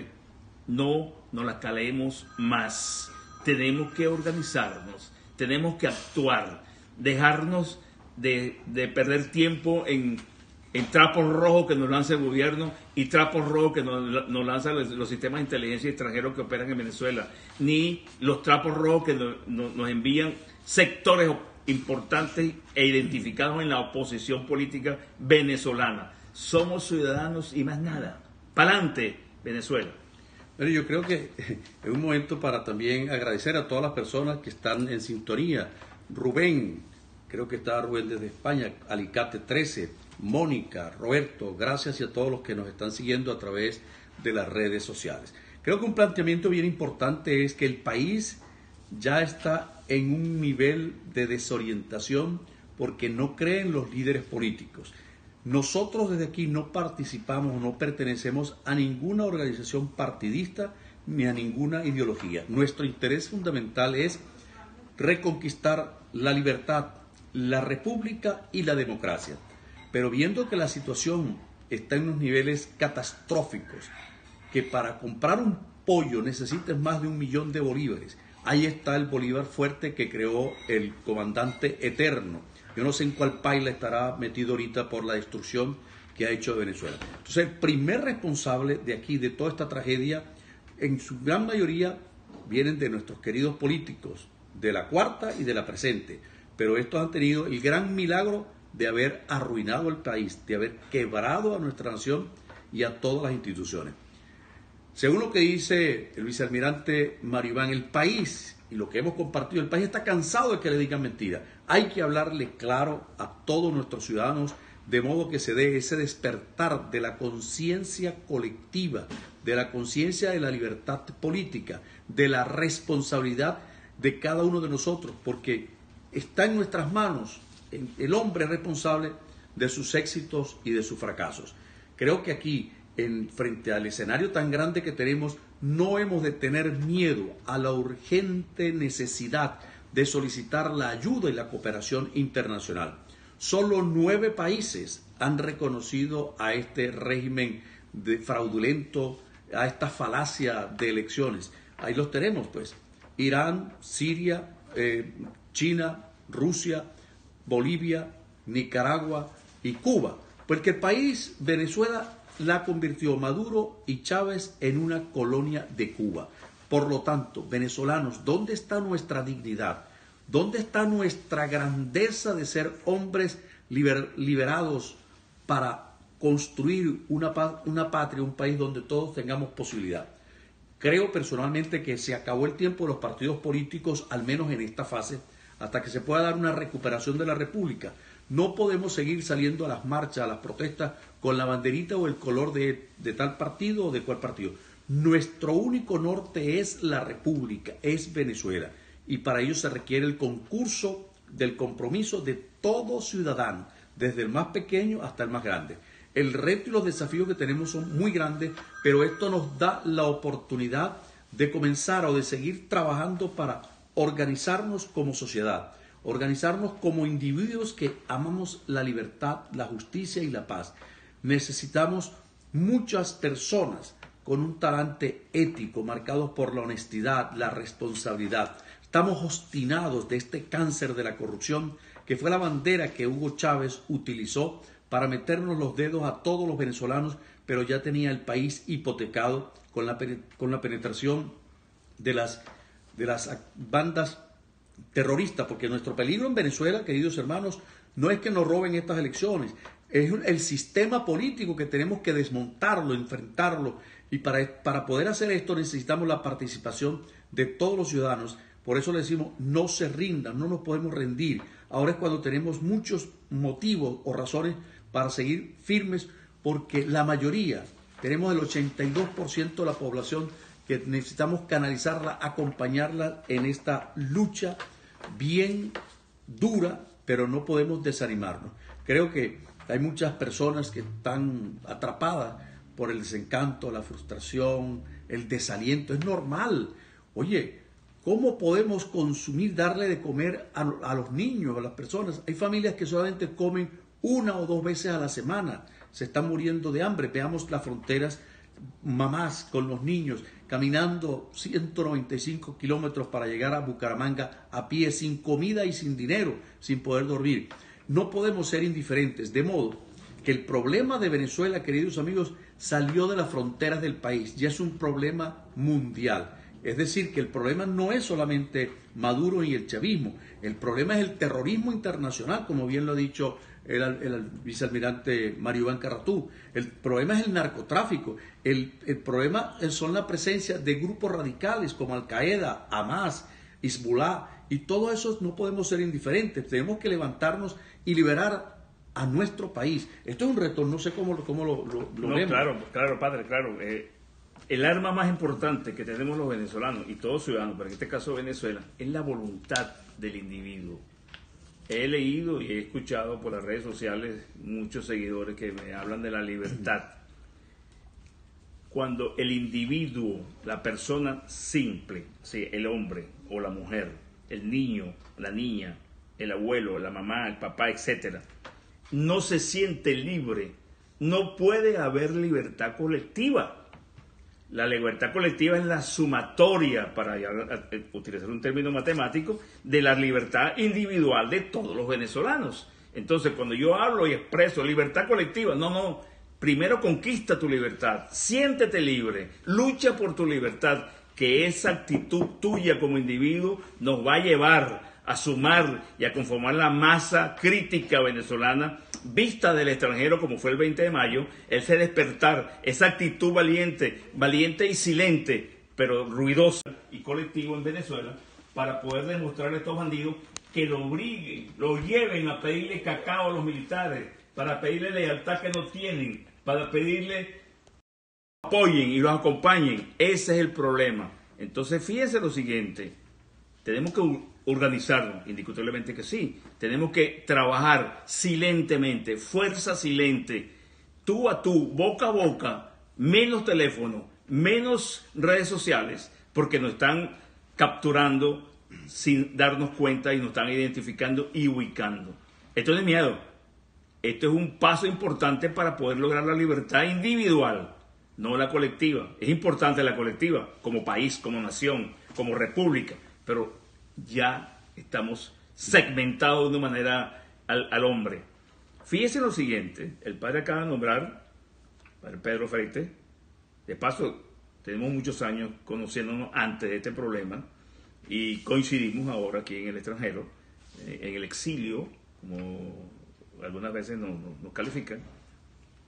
[SPEAKER 2] no nos la calemos más. Tenemos que organizarnos, tenemos que actuar, dejarnos de, de perder tiempo en, en trapos rojos que nos lanza el gobierno y trapos rojos que nos, nos lanzan los, los sistemas de inteligencia extranjeros que operan en Venezuela, ni los trapos rojos que nos, nos, nos envían sectores importantes e identificados en la oposición política venezolana. Somos ciudadanos y más nada. ¡Pa'lante, Venezuela!
[SPEAKER 3] Pero yo creo que es un momento para también agradecer a todas las personas que están en sintonía. Rubén, creo que está Rubén desde España, Alicate trece, Mónica, Roberto, gracias, y a todos los que nos están siguiendo a través de las redes sociales. Creo que un planteamiento bien importante es que el país ya está en un nivel de desorientación porque no creen los líderes políticos. Nosotros desde aquí no participamos, no pertenecemos a ninguna organización partidista ni a ninguna ideología. Nuestro interés fundamental es reconquistar la libertad, la república y la democracia. Pero viendo que la situación está en unos niveles catastróficos, que para comprar un pollo necesitas más de un millón de bolívares, ahí está el bolívar fuerte que creó el comandante Eterno. Yo no sé en cuál paila estará metido ahorita por la destrucción que ha hecho de Venezuela. Entonces, el primer responsable de aquí, de toda esta tragedia, en su gran mayoría, vienen de nuestros queridos políticos, de la cuarta y de la presente. Pero estos han tenido el gran milagro de haber arruinado el país, de haber quebrado a nuestra nación y a todas las instituciones. Según lo que dice el vicealmirante Mario Iván, el país, y lo que hemos compartido, el país está cansado de que le digan mentiras. Hay que hablarle claro a todos nuestros ciudadanos, de modo que se dé ese despertar de la conciencia colectiva, de la conciencia de la libertad política, de la responsabilidad de cada uno de nosotros, porque está en nuestras manos. El hombre es responsable de sus éxitos y de sus fracasos. Creo que aquí, en, frente al escenario tan grande que tenemos, no hemos de tener miedo a la urgente necesidad de solicitar la ayuda y la cooperación internacional. Solo nueve países han reconocido a este régimen de fraudulento, a esta falacia de elecciones. Ahí los tenemos, pues. Irán, Siria, eh, China, Rusia, Bolivia, Nicaragua y Cuba. Porque el país, Venezuela, la convirtió Maduro y Chávez en una colonia de Cuba. Por lo tanto, venezolanos, ¿dónde está nuestra dignidad? ¿Dónde está nuestra grandeza de ser hombres liber, liberados para construir una, una patria, un país donde todos tengamos posibilidad. Creo personalmente que se acabó el tiempo de los partidos políticos, al menos en esta fase, hasta que se pueda dar una recuperación de la República. No podemos seguir saliendo a las marchas, a las protestas, con la banderita o el color de, de tal partido o de cual partido. Nuestro único norte es la República, es Venezuela. Y para ello se requiere el concurso del compromiso de todo ciudadano, desde el más pequeño hasta el más grande. El reto y los desafíos que tenemos son muy grandes, pero esto nos da la oportunidad de comenzar o de seguir trabajando para organizarnos como sociedad, organizarnos como individuos que amamos la libertad, la justicia y la paz. Necesitamos muchas personas con un talante ético marcados por la honestidad, la responsabilidad. Estamos obstinados de este cáncer de la corrupción, que fue la bandera que Hugo Chávez utilizó para meternos los dedos a todos los venezolanos, pero ya tenía el país hipotecado con la, con la penetración de las, de las bandas terroristas, porque nuestro peligro en Venezuela, queridos hermanos, no es que nos roben estas elecciones, es el sistema político que tenemos que desmontarlo, enfrentarlo, y para, para poder hacer esto necesitamos la participación de todos los ciudadanos. Por eso le decimos, no se rindan, no nos podemos rendir. Ahora es cuando tenemos muchos motivos o razones para seguir firmes, porque la mayoría, tenemos el ochenta y dos por ciento de la población que necesitamos canalizarla, acompañarla en esta lucha bien dura, pero no podemos desanimarnos. Creo que hay muchas personas que están atrapadas por el desencanto, la frustración, el desaliento. Es normal. Oye, ¿cómo podemos consumir, darle de comer a, a los niños, a las personas? Hay familias que solamente comen una o dos veces a la semana. Se están muriendo de hambre. Veamos las fronteras, mamás con los niños caminando ciento noventa y cinco kilómetros para llegar a Bucaramanga a pie, sin comida y sin dinero, sin poder dormir. No podemos ser indiferentes, de modo que el problema de Venezuela, queridos amigos, salió de las fronteras del país, ya es un problema mundial. Es decir, que el problema no es solamente Maduro y el chavismo, el problema es el terrorismo internacional, como bien lo ha dicho el, el, el vicealmirante Mario Iván Carratú. El problema es el narcotráfico, el, el problema son la presencia de grupos radicales como Al-Qaeda, Hamas, Hezbollah, y todo eso no podemos ser indiferentes, tenemos que levantarnos y liberar a nuestro país. Esto es un reto, no sé cómo, cómo lo, lo, lo
[SPEAKER 2] no,
[SPEAKER 3] vemos.
[SPEAKER 2] Claro, claro, padre, claro. Eh, el arma más importante que tenemos los venezolanos y todos ciudadanos, pero en este caso Venezuela, es la voluntad del individuo. He leído y he escuchado por las redes sociales muchos seguidores que me hablan de la libertad. Cuando el individuo, la persona simple, sí, el hombre o la mujer, el niño, la niña, el abuelo, la mamá, el papá, etcétera, no se siente libre, no puede haber libertad colectiva. La libertad colectiva es la sumatoria, para utilizar un término matemático, de la libertad individual de todos los venezolanos. Entonces, cuando yo hablo y expreso libertad colectiva, no, no, primero conquista tu libertad, siéntete libre, lucha por tu libertad, que esa actitud tuya como individuo nos va a llevar a sumar y a conformar la masa crítica venezolana vista del extranjero, como fue el veinte de mayo, ese despertar, esa actitud valiente, valiente y silente, pero ruidosa y colectivo en Venezuela, para poder demostrar a estos bandidos que lo obliguen, lo lleven a pedirle cacao a los militares, para pedirle lealtad que no tienen, para pedirle apoyen y los acompañen. Ese es el problema. Entonces, fíjense lo siguiente, tenemos que organizarnos, indiscutiblemente que sí. Tenemos que trabajar silentemente, fuerza silente, tú a tú, boca a boca, menos teléfono, menos redes sociales, porque nos están capturando sin darnos cuenta y nos están identificando y ubicando. Esto no es miedo, esto es un paso importante para poder lograr la libertad individual, no la colectiva. Es importante la colectiva, como país, como nación, como república, pero ya estamos segmentados de una manera al, al hombre. Fíjese lo siguiente, el padre acaba de nombrar, el padre Pedro Freite, de paso tenemos muchos años conociéndonos antes de este problema y coincidimos ahora aquí en el extranjero, en el exilio, como algunas veces nos, nos, nos califican.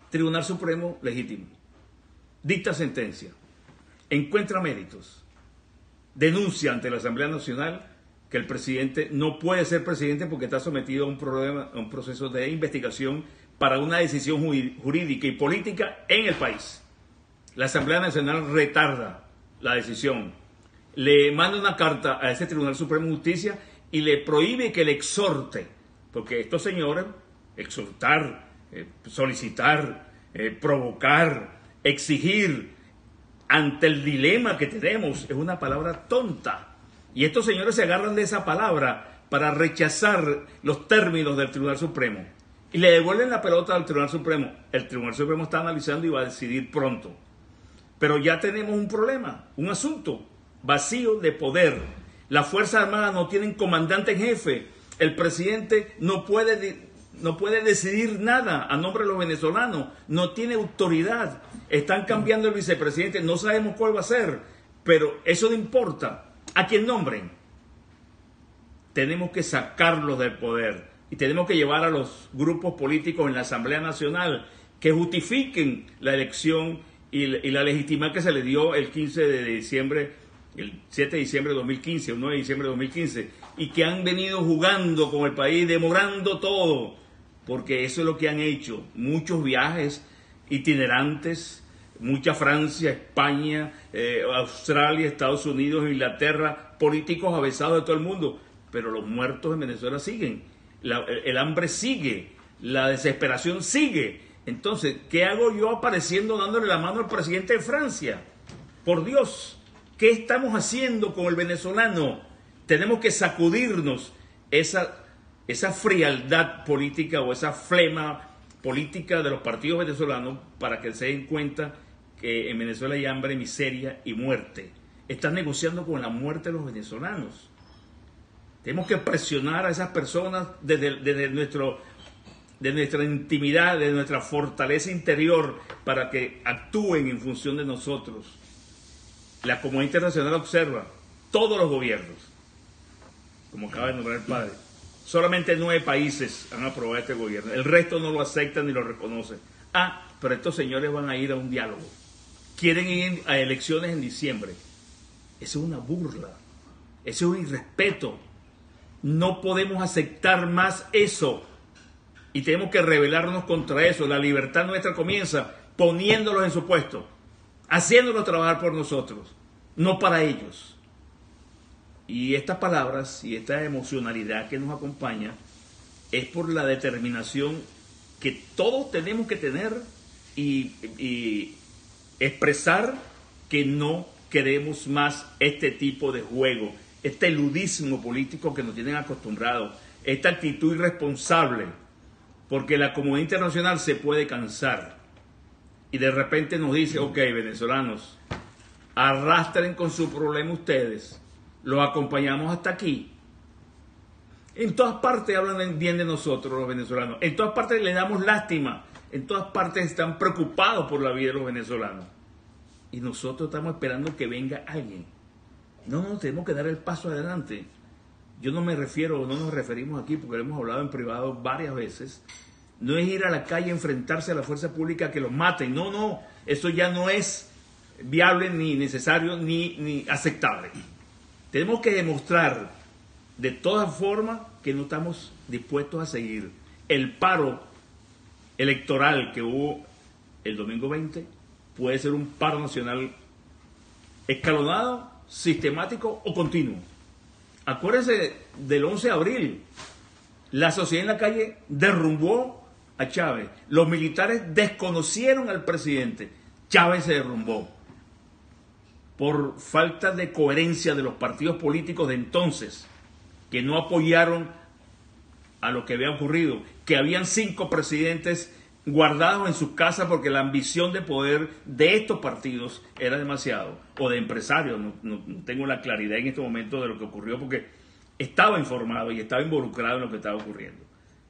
[SPEAKER 2] Tribunal Supremo legítimo, dicta sentencia, encuentra méritos, denuncia ante la Asamblea Nacional que el presidente no puede ser presidente porque está sometido a un, problema, a un proceso de investigación para una decisión jurídica y política en el país. La Asamblea Nacional retarda la decisión, le manda una carta a ese Tribunal Supremo de Justicia y le prohíbe que le exhorte, porque estos señores, exhortar, eh, solicitar, eh, provocar, exigir, ante el dilema que tenemos, es una palabra tonta. Y estos señores se agarran de esa palabra para rechazar los términos del Tribunal Supremo. Y le devuelven la pelota al Tribunal Supremo. El Tribunal Supremo está analizando y va a decidir pronto. Pero ya tenemos un problema, un asunto vacío de poder. Las Fuerzas Armadas no tienen comandante en jefe. El presidente no puede, no puede decidir nada a nombre de los venezolanos. No tiene autoridad. Están cambiando el vicepresidente. No sabemos cuál va a ser. Pero eso no importa. A quien nombren. Tenemos que sacarlos del poder. Y tenemos que llevar a los grupos políticos en la Asamblea Nacional que justifiquen la elección y, y la legitimidad que se le dio el quince de diciembre, el siete de diciembre de dos mil quince, el nueve de diciembre de dos mil quince, y que han venido jugando con el país, demorando todo, porque eso es lo que han hecho. Muchos viajes itinerantes, mucha Francia, España, eh, Australia, Estados Unidos, Inglaterra, políticos avesados de todo el mundo, pero los muertos en Venezuela siguen. La, el hambre sigue, la desesperación sigue. Entonces, ¿qué hago yo apareciendo dándole la mano al presidente de Francia? Por Dios, ¿qué estamos haciendo con el venezolano? Tenemos que sacudirnos esa, esa frialdad política o esa flema política de los partidos venezolanos para que se den cuenta que en Venezuela hay hambre, miseria y muerte. Están negociando con la muerte de los venezolanos. Tenemos que presionar a esas personas desde, desde nuestro, de nuestra intimidad, de nuestra fortaleza interior, para que actúen en función de nosotros. La comunidad internacional observa todos los gobiernos, como acaba de nombrar el padre. Solamente nueve países han aprobado este gobierno. El resto no lo aceptan ni lo reconocen. Ah, pero estos señores van a ir a un diálogo. Quieren ir a elecciones en diciembre. Eso es una burla. Eso es un irrespeto. No podemos aceptar más eso y tenemos que rebelarnos contra eso. La libertad nuestra comienza poniéndolos en su puesto, haciéndolos trabajar por nosotros, no para ellos. Y estas palabras y esta emocionalidad que nos acompaña es por la determinación que todos tenemos que tener y, y expresar que no queremos más este tipo de juego, este ludismo político que nos tienen acostumbrados, esta actitud irresponsable, porque la comunidad internacional se puede cansar y de repente nos dice, ok, venezolanos, arrastren con su problema ustedes, los acompañamos hasta aquí. En todas partes hablan bien de nosotros los venezolanos, en todas partes les damos lástima, en todas partes están preocupados por la vida de los venezolanos y nosotros estamos esperando que venga alguien. No, no, tenemos que dar el paso adelante. Yo no me refiero, no nos referimos aquí, porque lo hemos hablado en privado varias veces, no es ir a la calle a enfrentarse a la fuerza pública que los maten. No, no, eso ya no es viable, ni necesario, ni, ni aceptable. Tenemos que demostrar de todas formas que no estamos dispuestos a seguir. El paro electoral que hubo el domingo veinte puede ser un paro nacional escalonado, sistemático o continuo. Acuérdense del once de abril, la sociedad en la calle derrumbó a Chávez, los militares desconocieron al presidente, Chávez se derrumbó por falta de coherencia de los partidos políticos de entonces, que no apoyaron a lo que había ocurrido, que habían cinco presidentes guardados en sus casas porque la ambición de poder de estos partidos era demasiado, o de empresarios. No, no, no tengo la claridad en este momento de lo que ocurrió porque estaba informado y estaba involucrado en lo que estaba ocurriendo.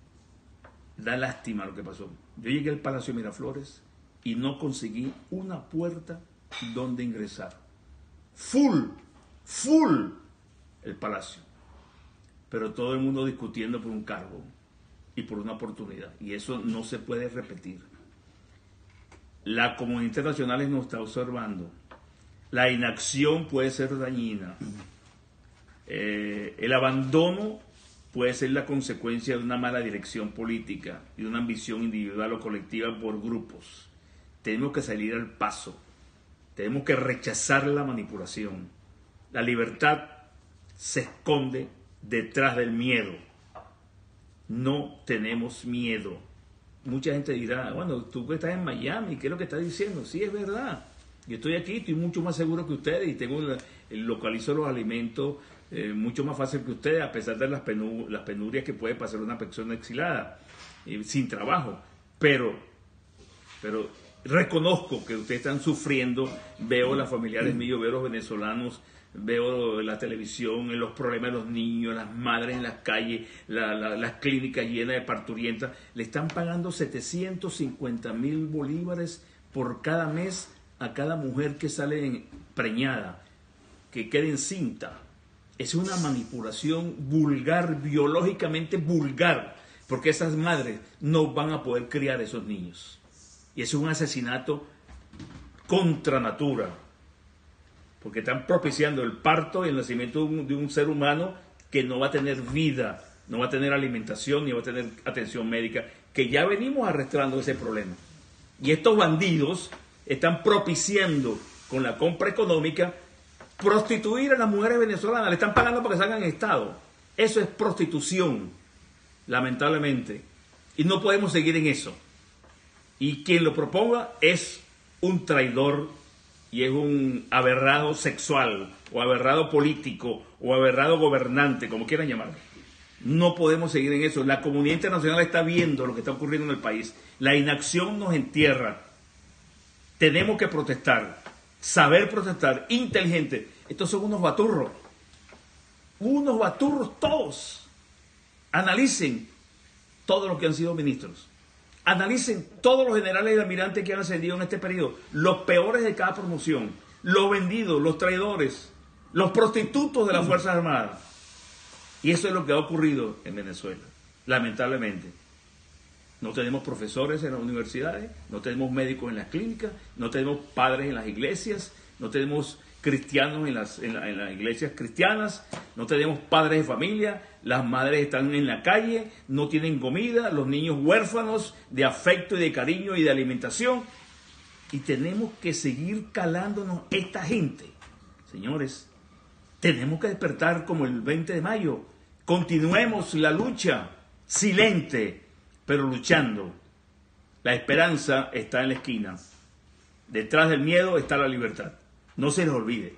[SPEAKER 2] Da lástima lo que pasó. Yo llegué al Palacio Miraflores y no conseguí una puerta donde ingresar. Full, full el palacio, pero todo el mundo discutiendo por un cargo y por una oportunidad, y eso no se puede repetir. La comunidad internacional nos está observando. La inacción puede ser dañina. Eh, el abandono puede ser la consecuencia de una mala dirección política y de una ambición individual o colectiva por grupos. Tenemos que salir al paso. Tenemos que rechazar la manipulación. La libertad se esconde detrás del miedo. No tenemos miedo. Mucha gente dirá, bueno, tú que estás en Miami, ¿qué es lo que estás diciendo? Sí, es verdad. Yo estoy aquí, estoy mucho más seguro que ustedes y tengo la, localizo los alimentos eh, mucho más fácil que ustedes, a pesar de las, penu, las penurias que puede pasar una persona exilada, eh, sin trabajo. Pero, pero reconozco que ustedes están sufriendo. Veo las familiares míos, veo los venezolanos, veo la televisión, los problemas de los niños, las madres en las calles, la, la, las clínicas llenas de parturientas. Le están pagando setecientos cincuenta mil bolívares por cada mes a cada mujer que sale preñada, que quede encinta. Es una manipulación vulgar, biológicamente vulgar, porque esas madres no van a poder criar a esos niños. Y es un asesinato contra natura, porque están propiciando el parto y el nacimiento de un, de un ser humano que no va a tener vida, no va a tener alimentación, ni va a tener atención médica, que ya venimos arrastrando ese problema. Y estos bandidos están propiciando con la compra económica prostituir a las mujeres venezolanas. Le están pagando para que salgan en estado. Eso es prostitución, lamentablemente. Y no podemos seguir en eso. Y quien lo proponga es un traidor y es un aberrado sexual, o aberrado político, o aberrado gobernante, como quieran llamarlo. No podemos seguir en eso. La comunidad internacional está viendo lo que está ocurriendo en el país. La inacción nos entierra. Tenemos que protestar, saber protestar, inteligente. Estos son unos baturros, unos baturros todos. Analicen todos los que han sido ministros. Analicen todos los generales y almirantes que han ascendido en este periodo. Los peores de cada promoción, los vendidos, los traidores, los prostitutos de las Fuerzas Armadas. Y eso es lo que ha ocurrido en Venezuela, lamentablemente. No tenemos profesores en las universidades, no tenemos médicos en las clínicas, no tenemos padres en las iglesias, no tenemos cristianos en las, en la, en las iglesias cristianas, no tenemos padres de familia, las madres están en la calle, no tienen comida, los niños huérfanos de afecto y de cariño y de alimentación. Y tenemos que seguir calándonos esta gente. Señores, tenemos que despertar como el veinte de mayo. Continuemos la lucha, silente, pero luchando. La esperanza está en la esquina. Detrás del miedo está la libertad. No se les olvide.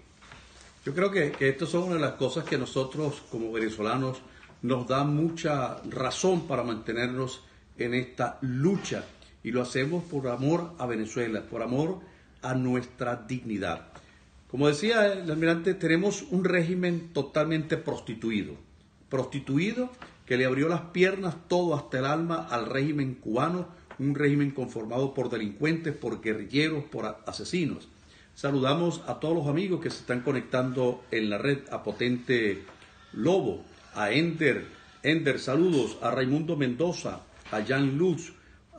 [SPEAKER 3] Yo creo que, que esto son una de las cosas que nosotros como venezolanos nos da mucha razón para mantenernos en esta lucha. Y lo hacemos por amor a Venezuela, por amor a nuestra dignidad. Como decía el almirante, tenemos un régimen totalmente prostituido. Prostituido que le abrió las piernas todo hasta el alma al régimen cubano, un régimen conformado por delincuentes, por guerrilleros, por asesinos. Saludamos a todos los amigos que se están conectando en la red, a Potente Lobo, a Ender, Ender, saludos, a Raimundo Mendoza, a Jan Luz,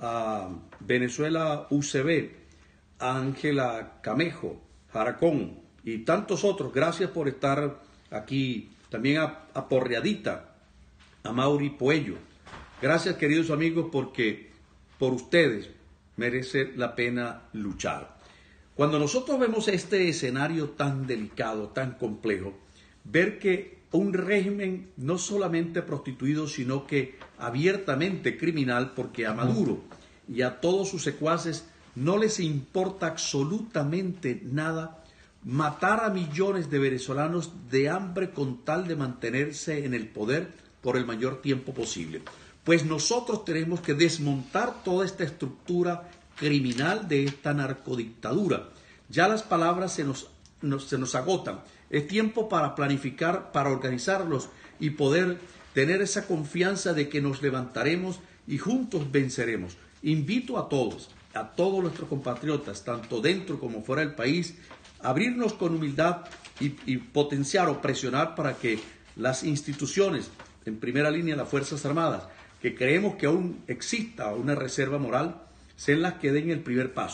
[SPEAKER 3] a Venezuela U C B, a Ángela Camejo, Jaracón y tantos otros. Gracias por estar aquí. También a, a Porreadita, a Mauri Puello. Gracias, queridos amigos, porque por ustedes merece la pena luchar. Cuando nosotros vemos este escenario tan delicado, tan complejo, ver que un régimen no solamente prostituido, sino que abiertamente criminal, porque a Maduro y a todos sus secuaces no les importa absolutamente nada matar a millones de venezolanos de hambre con tal de mantenerse en el poder por el mayor tiempo posible. Pues nosotros tenemos que desmontar toda esta estructura criminal de esta narcodictadura. Ya las palabras se nos, nos, se nos agotan. Es tiempo para planificar, para organizarlos y poder tener esa confianza de que nos levantaremos y juntos venceremos. Invito a todos, a todos nuestros compatriotas, tanto dentro como fuera del país, a abrirnos con humildad y, y potenciar o presionar para que las instituciones, en primera línea las Fuerzas Armadas, que creemos que aún exista una reserva moral, sean las que den el primer paso.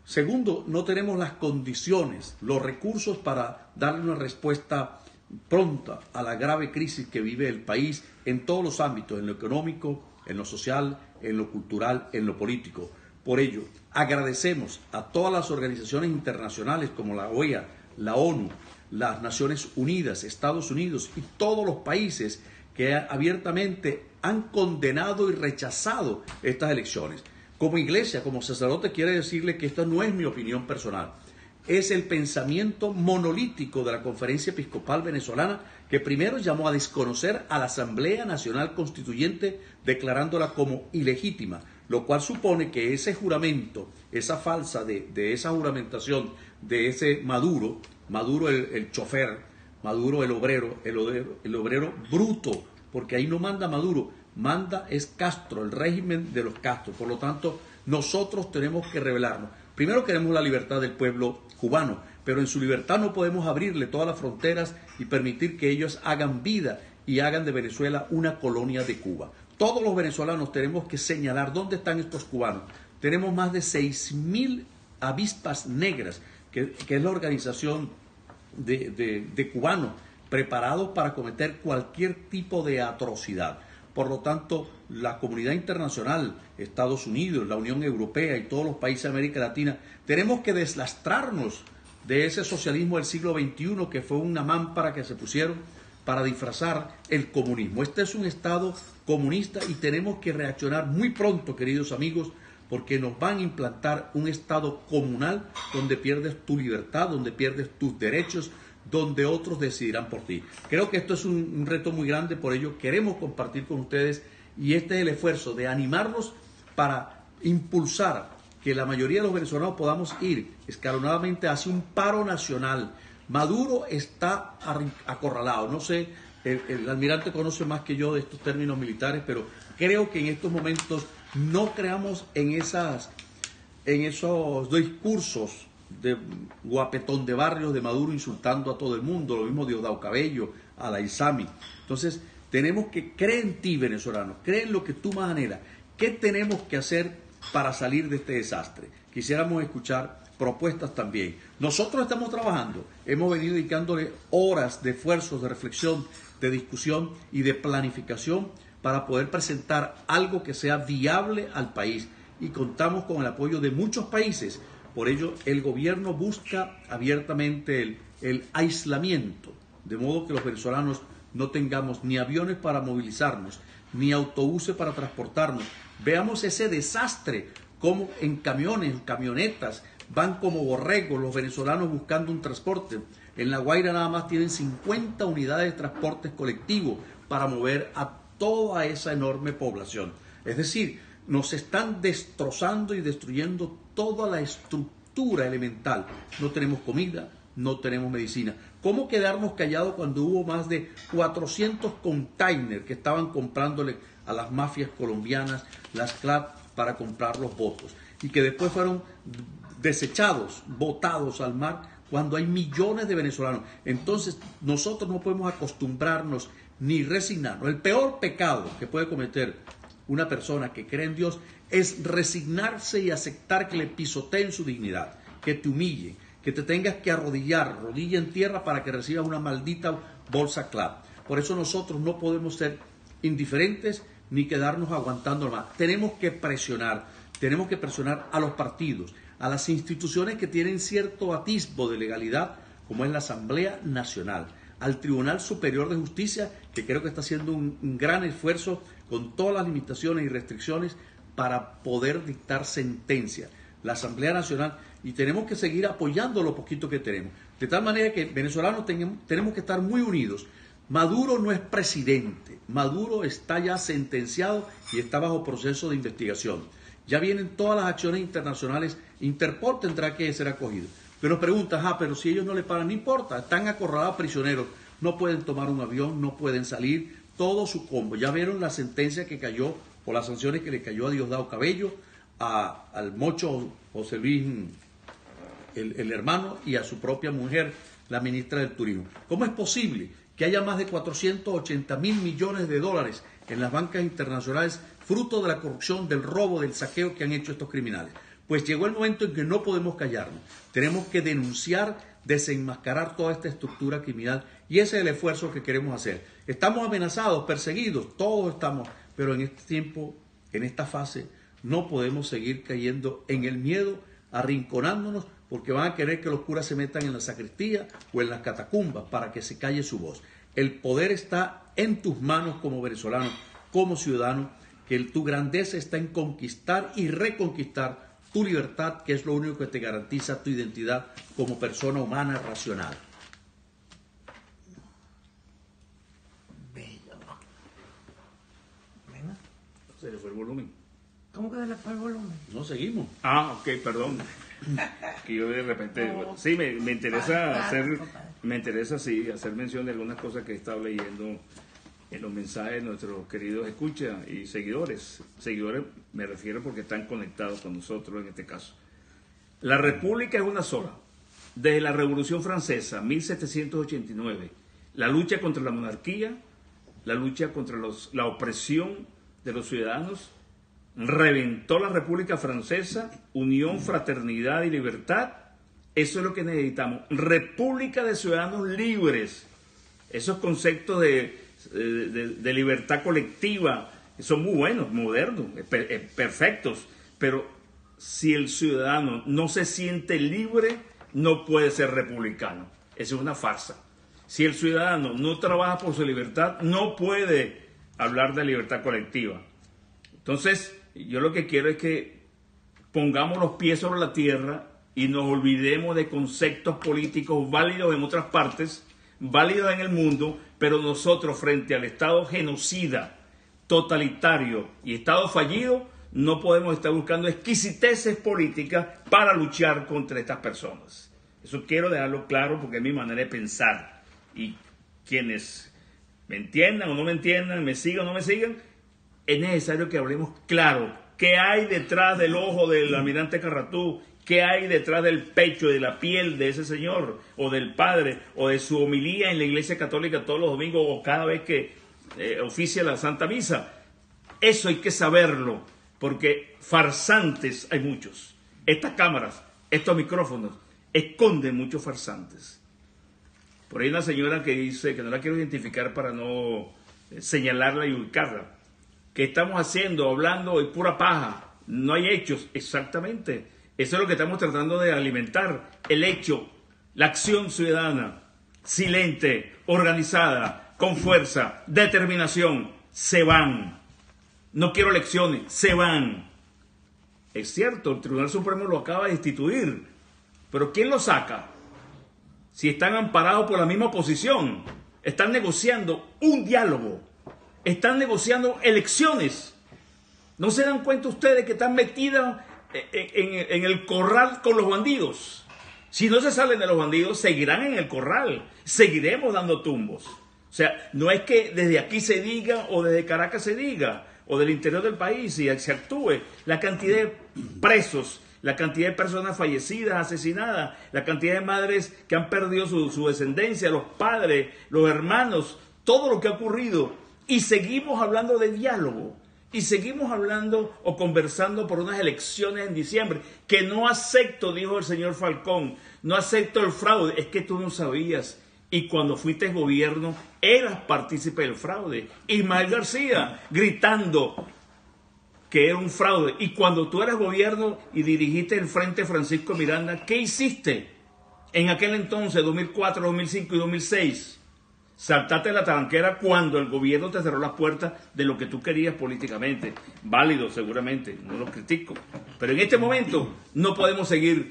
[SPEAKER 3] Segundo, no tenemos las condiciones, los recursos para darle una respuesta pronta a la grave crisis que vive el país en todos los ámbitos, en lo económico, en lo social, en lo cultural, en lo político. Por ello, agradecemos a todas las organizaciones internacionales como la O E A, la ONU, las Naciones Unidas, Estados Unidos y todos los países que abiertamente han condenado y rechazado estas elecciones. Como iglesia, como sacerdote, quiero decirle que esta no es mi opinión personal. Es el pensamiento monolítico de la Conferencia Episcopal Venezolana, que primero llamó a desconocer a la Asamblea Nacional Constituyente, declarándola como ilegítima, lo cual supone que ese juramento, esa falsa de, de esa juramentación de ese Maduro, Maduro el, el chofer, Maduro el obrero, el obrero, el obrero bruto, porque ahí no manda Maduro, manda es Castro, el régimen de los Castro. Por lo tanto, nosotros tenemos que rebelarnos. Primero queremos la libertad del pueblo cubano, pero en su libertad no podemos abrirle todas las fronteras y permitir que ellos hagan vida y hagan de Venezuela una colonia de Cuba. Todos los venezolanos tenemos que señalar dónde están estos cubanos. Tenemos más de seis mil avispas negras, que, que es la organización de, de, de cubanos preparados para cometer cualquier tipo de atrocidad. Por lo tanto, la comunidad internacional, Estados Unidos, la Unión Europea y todos los países de América Latina, tenemos que deslastrarnos de ese socialismo del siglo veintiuno que fue una mámpara que se pusieron para disfrazar el comunismo. Este es un Estado comunista y tenemos que reaccionar muy pronto, queridos amigos, porque nos van a implantar un Estado comunal donde pierdes tu libertad, donde pierdes tus derechos, donde otros decidirán por ti. Creo que esto es un, un reto muy grande, por ello queremos compartir con ustedes y este es el esfuerzo de animarnos para impulsar que la mayoría de los venezolanos podamos ir escalonadamente hacia un paro nacional. Maduro está acorralado, no sé, el, el almirante conoce más que yo de estos términos militares, pero creo que en estos momentos no creamos en, esas, en esos discursos de guapetón de barrios de Maduro insultando a todo el mundo, lo mismo Diosdado Cabello, a la Isami. Entonces tenemos que creer en ti, venezolano, cree en lo que tú más anhelas. ¿Qué tenemos que hacer para salir de este desastre? Quisiéramos escuchar propuestas también. Nosotros estamos trabajando, hemos venido dedicándole horas de esfuerzos, de reflexión, de discusión y de planificación para poder presentar algo que sea viable al país y contamos con el apoyo de muchos países. Por ello, el gobierno busca abiertamente el, el aislamiento, de modo que los venezolanos no tengamos ni aviones para movilizarnos, ni autobuses para transportarnos. Veamos ese desastre, como en camiones, camionetas, van como borregos los venezolanos buscando un transporte. En La Guaira nada más tienen cincuenta unidades de transportes colectivos para mover a toda esa enorme población. Es decir, nos están destrozando y destruyendo toda la estructura elemental. No tenemos comida, no tenemos medicina. ¿Cómo quedarnos callados cuando hubo más de cuatrocientos containers que estaban comprándole a las mafias colombianas, las C L A P, para comprar los votos? Y que después fueron desechados, botados al mar, cuando hay millones de venezolanos. Entonces, nosotros no podemos acostumbrarnos ni resignarnos. El peor pecado que puede cometer una persona que cree en Dios es resignarse y aceptar que le pisoteen su dignidad, que te humille, que te tengas que arrodillar, rodilla en tierra para que recibas una maldita bolsa C L A P. Por eso nosotros no podemos ser indiferentes ni quedarnos aguantando más. Tenemos que presionar, tenemos que presionar a los partidos, a las instituciones que tienen cierto atisbo de legalidad, como es la Asamblea Nacional, al Tribunal Superior de Justicia, que creo que está haciendo un, un gran esfuerzo con todas las limitaciones y restricciones para poder dictar sentencia. La Asamblea Nacional, y tenemos que seguir apoyando lo poquito que tenemos. De tal manera que venezolanos tenemos, tenemos que estar muy unidos. Maduro no es presidente, Maduro está ya sentenciado y está bajo proceso de investigación. Ya vienen todas las acciones internacionales, Interpol tendrá que ser acogido. Pero nos preguntan, ah, pero si ellos no le paran, no importa, están acorralados prisioneros, no pueden tomar un avión, no pueden salir, todo su combo. Ya vieron la sentencia que cayó, o las sanciones que le cayó a Diosdado Cabello, a, al mocho José Luis, el, el hermano, y a su propia mujer, la ministra del Turismo. ¿Cómo es posible que haya más de cuatrocientos ochenta mil millones de dólares en las bancas internacionales, fruto de la corrupción, del robo, del saqueo que han hecho estos criminales? Pues llegó el momento en que no podemos callarnos. Tenemos que denunciar, desenmascarar toda esta estructura criminal, y ese es el esfuerzo que queremos hacer. Estamos amenazados, perseguidos, todos estamos, pero en este tiempo, en esta fase, no podemos seguir cayendo en el miedo, arrinconándonos, porque van a querer que los curas se metan en la sacristía o en las catacumbas para que se calle su voz. El poder está en tus manos como venezolano, como ciudadano, que tu grandeza está en conquistar y reconquistar tu libertad, que es lo único que te garantiza tu identidad como persona humana racional.
[SPEAKER 4] Bello. Venga.
[SPEAKER 2] Se le fue el volumen.
[SPEAKER 4] ¿Cómo que se le fue el volumen?
[SPEAKER 3] No, seguimos.
[SPEAKER 2] Ah, ok, perdón. Que yo de repente,
[SPEAKER 4] No.
[SPEAKER 2] sí, me, me interesa
[SPEAKER 4] Compadre,
[SPEAKER 2] hacer,
[SPEAKER 4] compadre.
[SPEAKER 2] me interesa sí hacer mención de algunas cosas que he estado leyendo en los mensajes de nuestros queridos escuchas y seguidores. Seguidores me refiero porque están conectados con nosotros en este caso. La República es una sola. Desde la Revolución Francesa, mil setecientos ochenta y nueve, la lucha contra la monarquía, la lucha contra los, la opresión de los ciudadanos, reventó la República Francesa, unión, fraternidad y libertad. Eso es lo que necesitamos. República de ciudadanos libres. Esos conceptos de, de, de libertad colectiva son muy buenos, modernos, per, perfectos. Pero si el ciudadano no se siente libre, no puede ser republicano. Eso es una farsa. Si el ciudadano no trabaja por su libertad, no puede hablar de libertad colectiva. Entonces, yo lo que quiero es que pongamos los pies sobre la tierra y nos olvidemos de conceptos políticos válidos en otras partes, válidos en el mundo, pero nosotros frente al Estado genocida, totalitario y Estado fallido, no podemos estar buscando exquisiteces políticas para luchar contra estas personas. Eso quiero dejarlo claro porque es mi manera de pensar. Y quienes me entiendan o no me entiendan, me sigan o no me sigan, es necesario que hablemos claro qué hay detrás del ojo del almirante Carratú, qué hay detrás del pecho, de la piel de ese señor, o del padre, o de su homilía en la Iglesia Católica todos los domingos, o cada vez que eh, oficia la Santa Misa. Eso hay que saberlo, porque farsantes hay muchos. Estas cámaras, estos micrófonos, esconden muchos farsantes. Por ahí una señora que dice, que no la quiero identificar para no señalarla y ubicarla, que estamos haciendo, hablando y pura paja, no hay hechos. Exactamente, eso es lo que estamos tratando de alimentar, el hecho, la acción ciudadana, silente, organizada, con fuerza, determinación. Se van, no quiero elecciones, se van. Es cierto, el Tribunal Supremo lo acaba de instituir, pero ¿quién lo saca? Si están amparados por la misma oposición, están negociando un diálogo. Están negociando elecciones. ¿No se dan cuenta ustedes que están metidos en, en, en el corral con los bandidos? Si no se salen de los bandidos, seguirán en el corral. Seguiremos dando tumbos. O sea, no es que desde aquí se diga o desde Caracas se diga o del interior del país y se actúe. La cantidad de presos, la cantidad de personas fallecidas, asesinadas, la cantidad de madres que han perdido su, su descendencia, los padres, los hermanos, todo lo que ha ocurrido. Y seguimos hablando de diálogo, y seguimos hablando o conversando por unas elecciones en diciembre, que no acepto, dijo el señor Falcón, no acepto el fraude. Es que tú no sabías, y cuando fuiste gobierno, eras partícipe del fraude. Ismael García, gritando que era un fraude, y cuando tú eras gobierno y dirigiste el Frente Francisco Miranda, ¿qué hiciste en aquel entonces, dos mil cuatro, dos mil cinco y dos mil seis? Saltaste la talanquera cuando el gobierno te cerró las puertas de lo que tú querías políticamente. Válido, seguramente, no lo critico. Pero en este momento no podemos seguir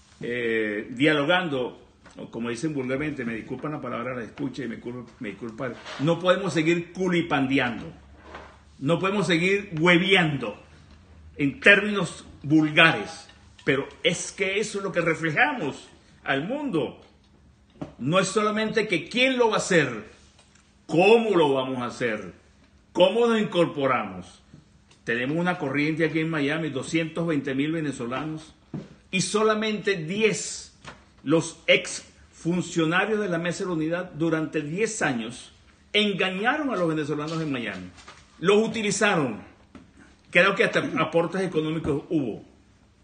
[SPEAKER 2] eh, dialogando, o como dicen vulgarmente, me disculpan la palabra, la escucha y me disculpan, me disculpan, no podemos seguir culipandeando. No podemos seguir hueveando en términos vulgares. Pero es que eso es lo que reflejamos al mundo. No es solamente que quién lo va a hacer, cómo lo vamos a hacer, cómo nos incorporamos. Tenemos una corriente aquí en Miami, doscientos veinte mil venezolanos, y solamente diez, los ex funcionarios de la Mesa de la Unidad durante diez años, engañaron a los venezolanos en Miami. Los utilizaron. Creo que hasta aportes económicos hubo.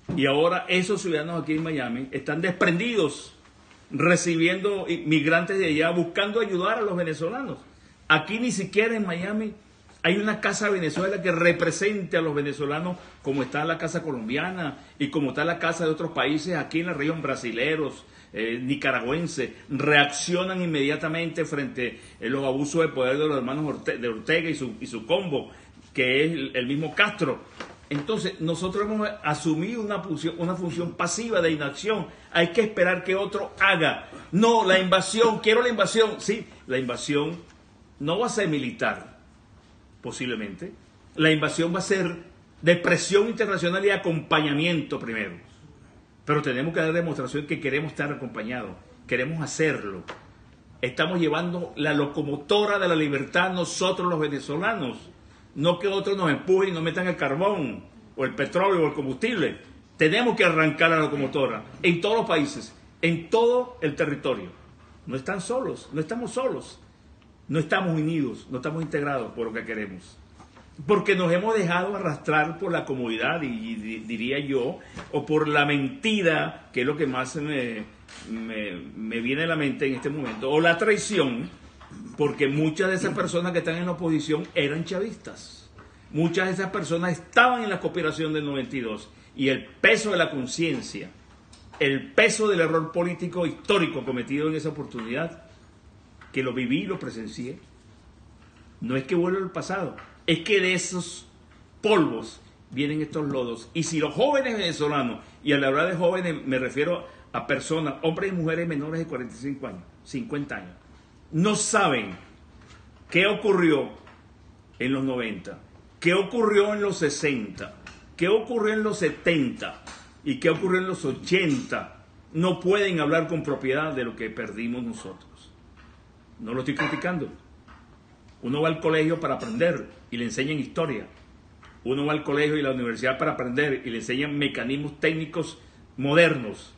[SPEAKER 2] Y ahora esos ciudadanos aquí en Miami están desprendidos, recibiendo migrantes de allá, buscando ayudar a los venezolanos. Aquí ni siquiera en Miami hay una Casa Venezuela que represente a los venezolanos, como está la Casa Colombiana y como está la Casa de otros países aquí en la región, brasileros, eh, nicaragüenses, reaccionan inmediatamente frente a los abusos de poder de los hermanos Orte- de Ortega y su, y su combo, que es el, el mismo Castro. Entonces, nosotros hemos asumido una función, una función pasiva de inacción. Hay que esperar que otro haga. No, la invasión, quiero la invasión. Sí, la invasión no va a ser militar, posiblemente. La invasión va a ser de presión internacional y acompañamiento primero. Pero tenemos que dar demostración que queremos estar acompañados, queremos hacerlo. Estamos llevando la locomotora de la libertad nosotros los venezolanos. No que otros nos empujen y nos metan el carbón, o el petróleo, o el combustible. Tenemos que arrancar la locomotora en todos los países, en todo el territorio. No están solos, no estamos solos. No estamos unidos, no estamos integrados por lo que queremos. Porque nos hemos dejado arrastrar por la comodidad, y, y diría yo, o por la mentira, que es lo que más me, me, me viene a la mente en este momento, o la traición, porque muchas de esas personas que están en la oposición eran chavistas. Muchas de esas personas estaban en la conspiración del noventa y dos, y el peso de la conciencia, el peso del error político histórico cometido en esa oportunidad, que lo viví y lo presencié, no es que vuelva al pasado, es que de esos polvos vienen estos lodos. Y si los jóvenes venezolanos, y al hablar de jóvenes me refiero a personas, hombres y mujeres menores de cuarenta y cinco años, cincuenta años, no saben qué ocurrió en los noventa, qué ocurrió en los sesenta, qué ocurrió en los setenta y qué ocurrió en los ochenta, no pueden hablar con propiedad de lo que perdimos nosotros. No lo estoy criticando. Uno va al colegio para aprender y le enseñan historia. Uno va al colegio y a la universidad para aprender y le enseñan mecanismos técnicos modernos.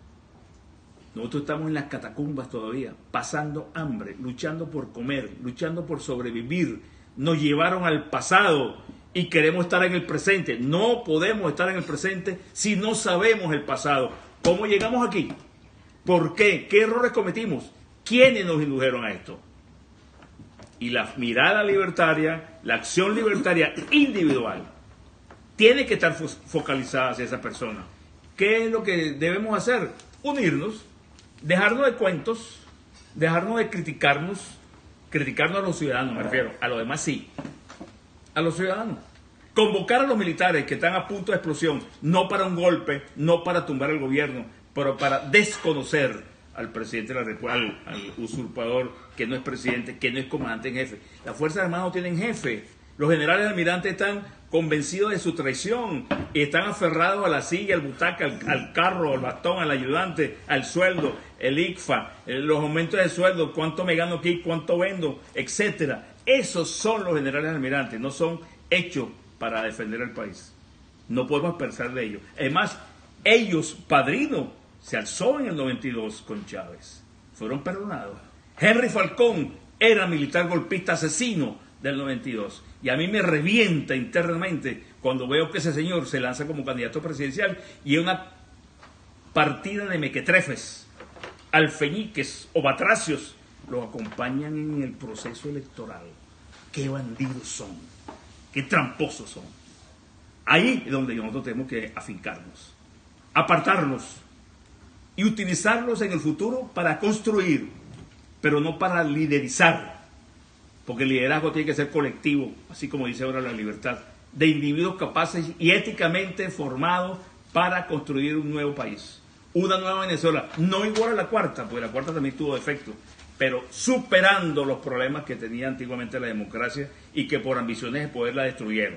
[SPEAKER 2] Nosotros estamos en las catacumbas todavía, pasando hambre, luchando por comer, luchando por sobrevivir. Nos llevaron al pasado y queremos estar en el presente. No podemos estar en el presente si no sabemos el pasado. ¿Cómo llegamos aquí? ¿Por qué? ¿Qué errores cometimos? ¿Quiénes nos indujeron a esto? Y la mirada libertaria, la acción libertaria individual, tiene que estar focalizada hacia esa persona. ¿Qué es lo que debemos hacer? Unirnos, dejarnos de cuentos, dejarnos de criticarnos, criticarnos a los ciudadanos, me refiero, a los demás sí, a los ciudadanos. Convocar a los militares que están a punto de explosión, no para un golpe, no para tumbar el gobierno, pero para desconocer al presidente de la República, al, al usurpador, que no es presidente, que no es comandante en jefe. Las Fuerzas Armadas no tienen jefe. Los generales almirantes están convencidos de su traición y están aferrados a la silla, al butaca, al, al carro, al bastón, al ayudante, al sueldo, el I C F A, los aumentos de sueldo, cuánto me gano aquí, cuánto vendo, etcétera. Esos son los generales almirantes, no son hechos para defender al país. No podemos pensar de ellos. Además, ellos, padrino, se alzó en el noventa y dos con Chávez. Fueron perdonados. Henry Falcón era militar golpista asesino del noventa y dos. Y a mí me revienta internamente cuando veo que ese señor se lanza como candidato presidencial y es una partida de mequetrefes, alfeñiques o batracios los acompañan en el proceso electoral. Qué bandidos son, qué tramposos son. Ahí es donde nosotros tenemos que afincarnos, apartarnos y utilizarlos en el futuro para construir, pero no para liderizar, porque el liderazgo tiene que ser colectivo, así como dice ahora la libertad, de individuos capaces y éticamente formados para construir un nuevo país, una nueva Venezuela, no igual a la cuarta, porque la cuarta también tuvo defectos, pero superando los problemas que tenía antiguamente la democracia y que por ambiciones de poder la destruyeron.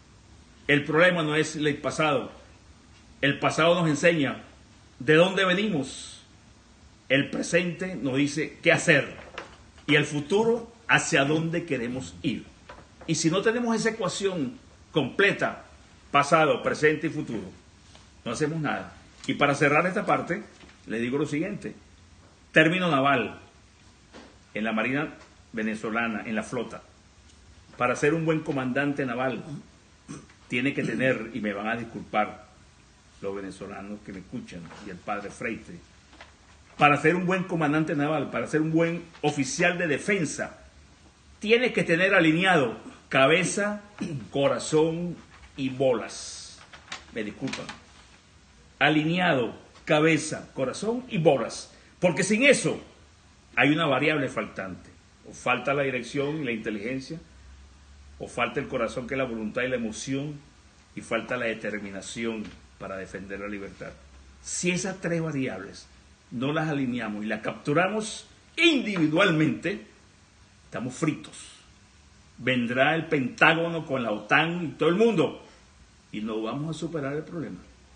[SPEAKER 2] El problema no es el pasado, el pasado nos enseña de dónde venimos, el presente nos dice qué hacer y el futuro hacia dónde queremos ir. Y si no tenemos esa ecuación completa, pasado, presente y futuro, no hacemos nada. Y para cerrar esta parte, les digo lo siguiente: término naval en la Marina venezolana, en la flota. Para ser un buen comandante naval, tiene que tener, y me van a disculpar, los venezolanos que me escuchan y el padre Freite, para ser un buen comandante naval, para ser un buen oficial de defensa, tiene que tener alineado cabeza, corazón y bolas. Me disculpan. Alineado cabeza, corazón y bolas. Porque sin eso hay una variable faltante. O falta la dirección y la inteligencia, o falta el corazón, que es la voluntad y la emoción, y falta la determinación para defender la libertad. Si esas tres variables no las alineamos y las capturamos individualmente, estamos fritos. Vendrá el Pentágono con la OTAN y todo el mundo, y no vamos a superar el problema.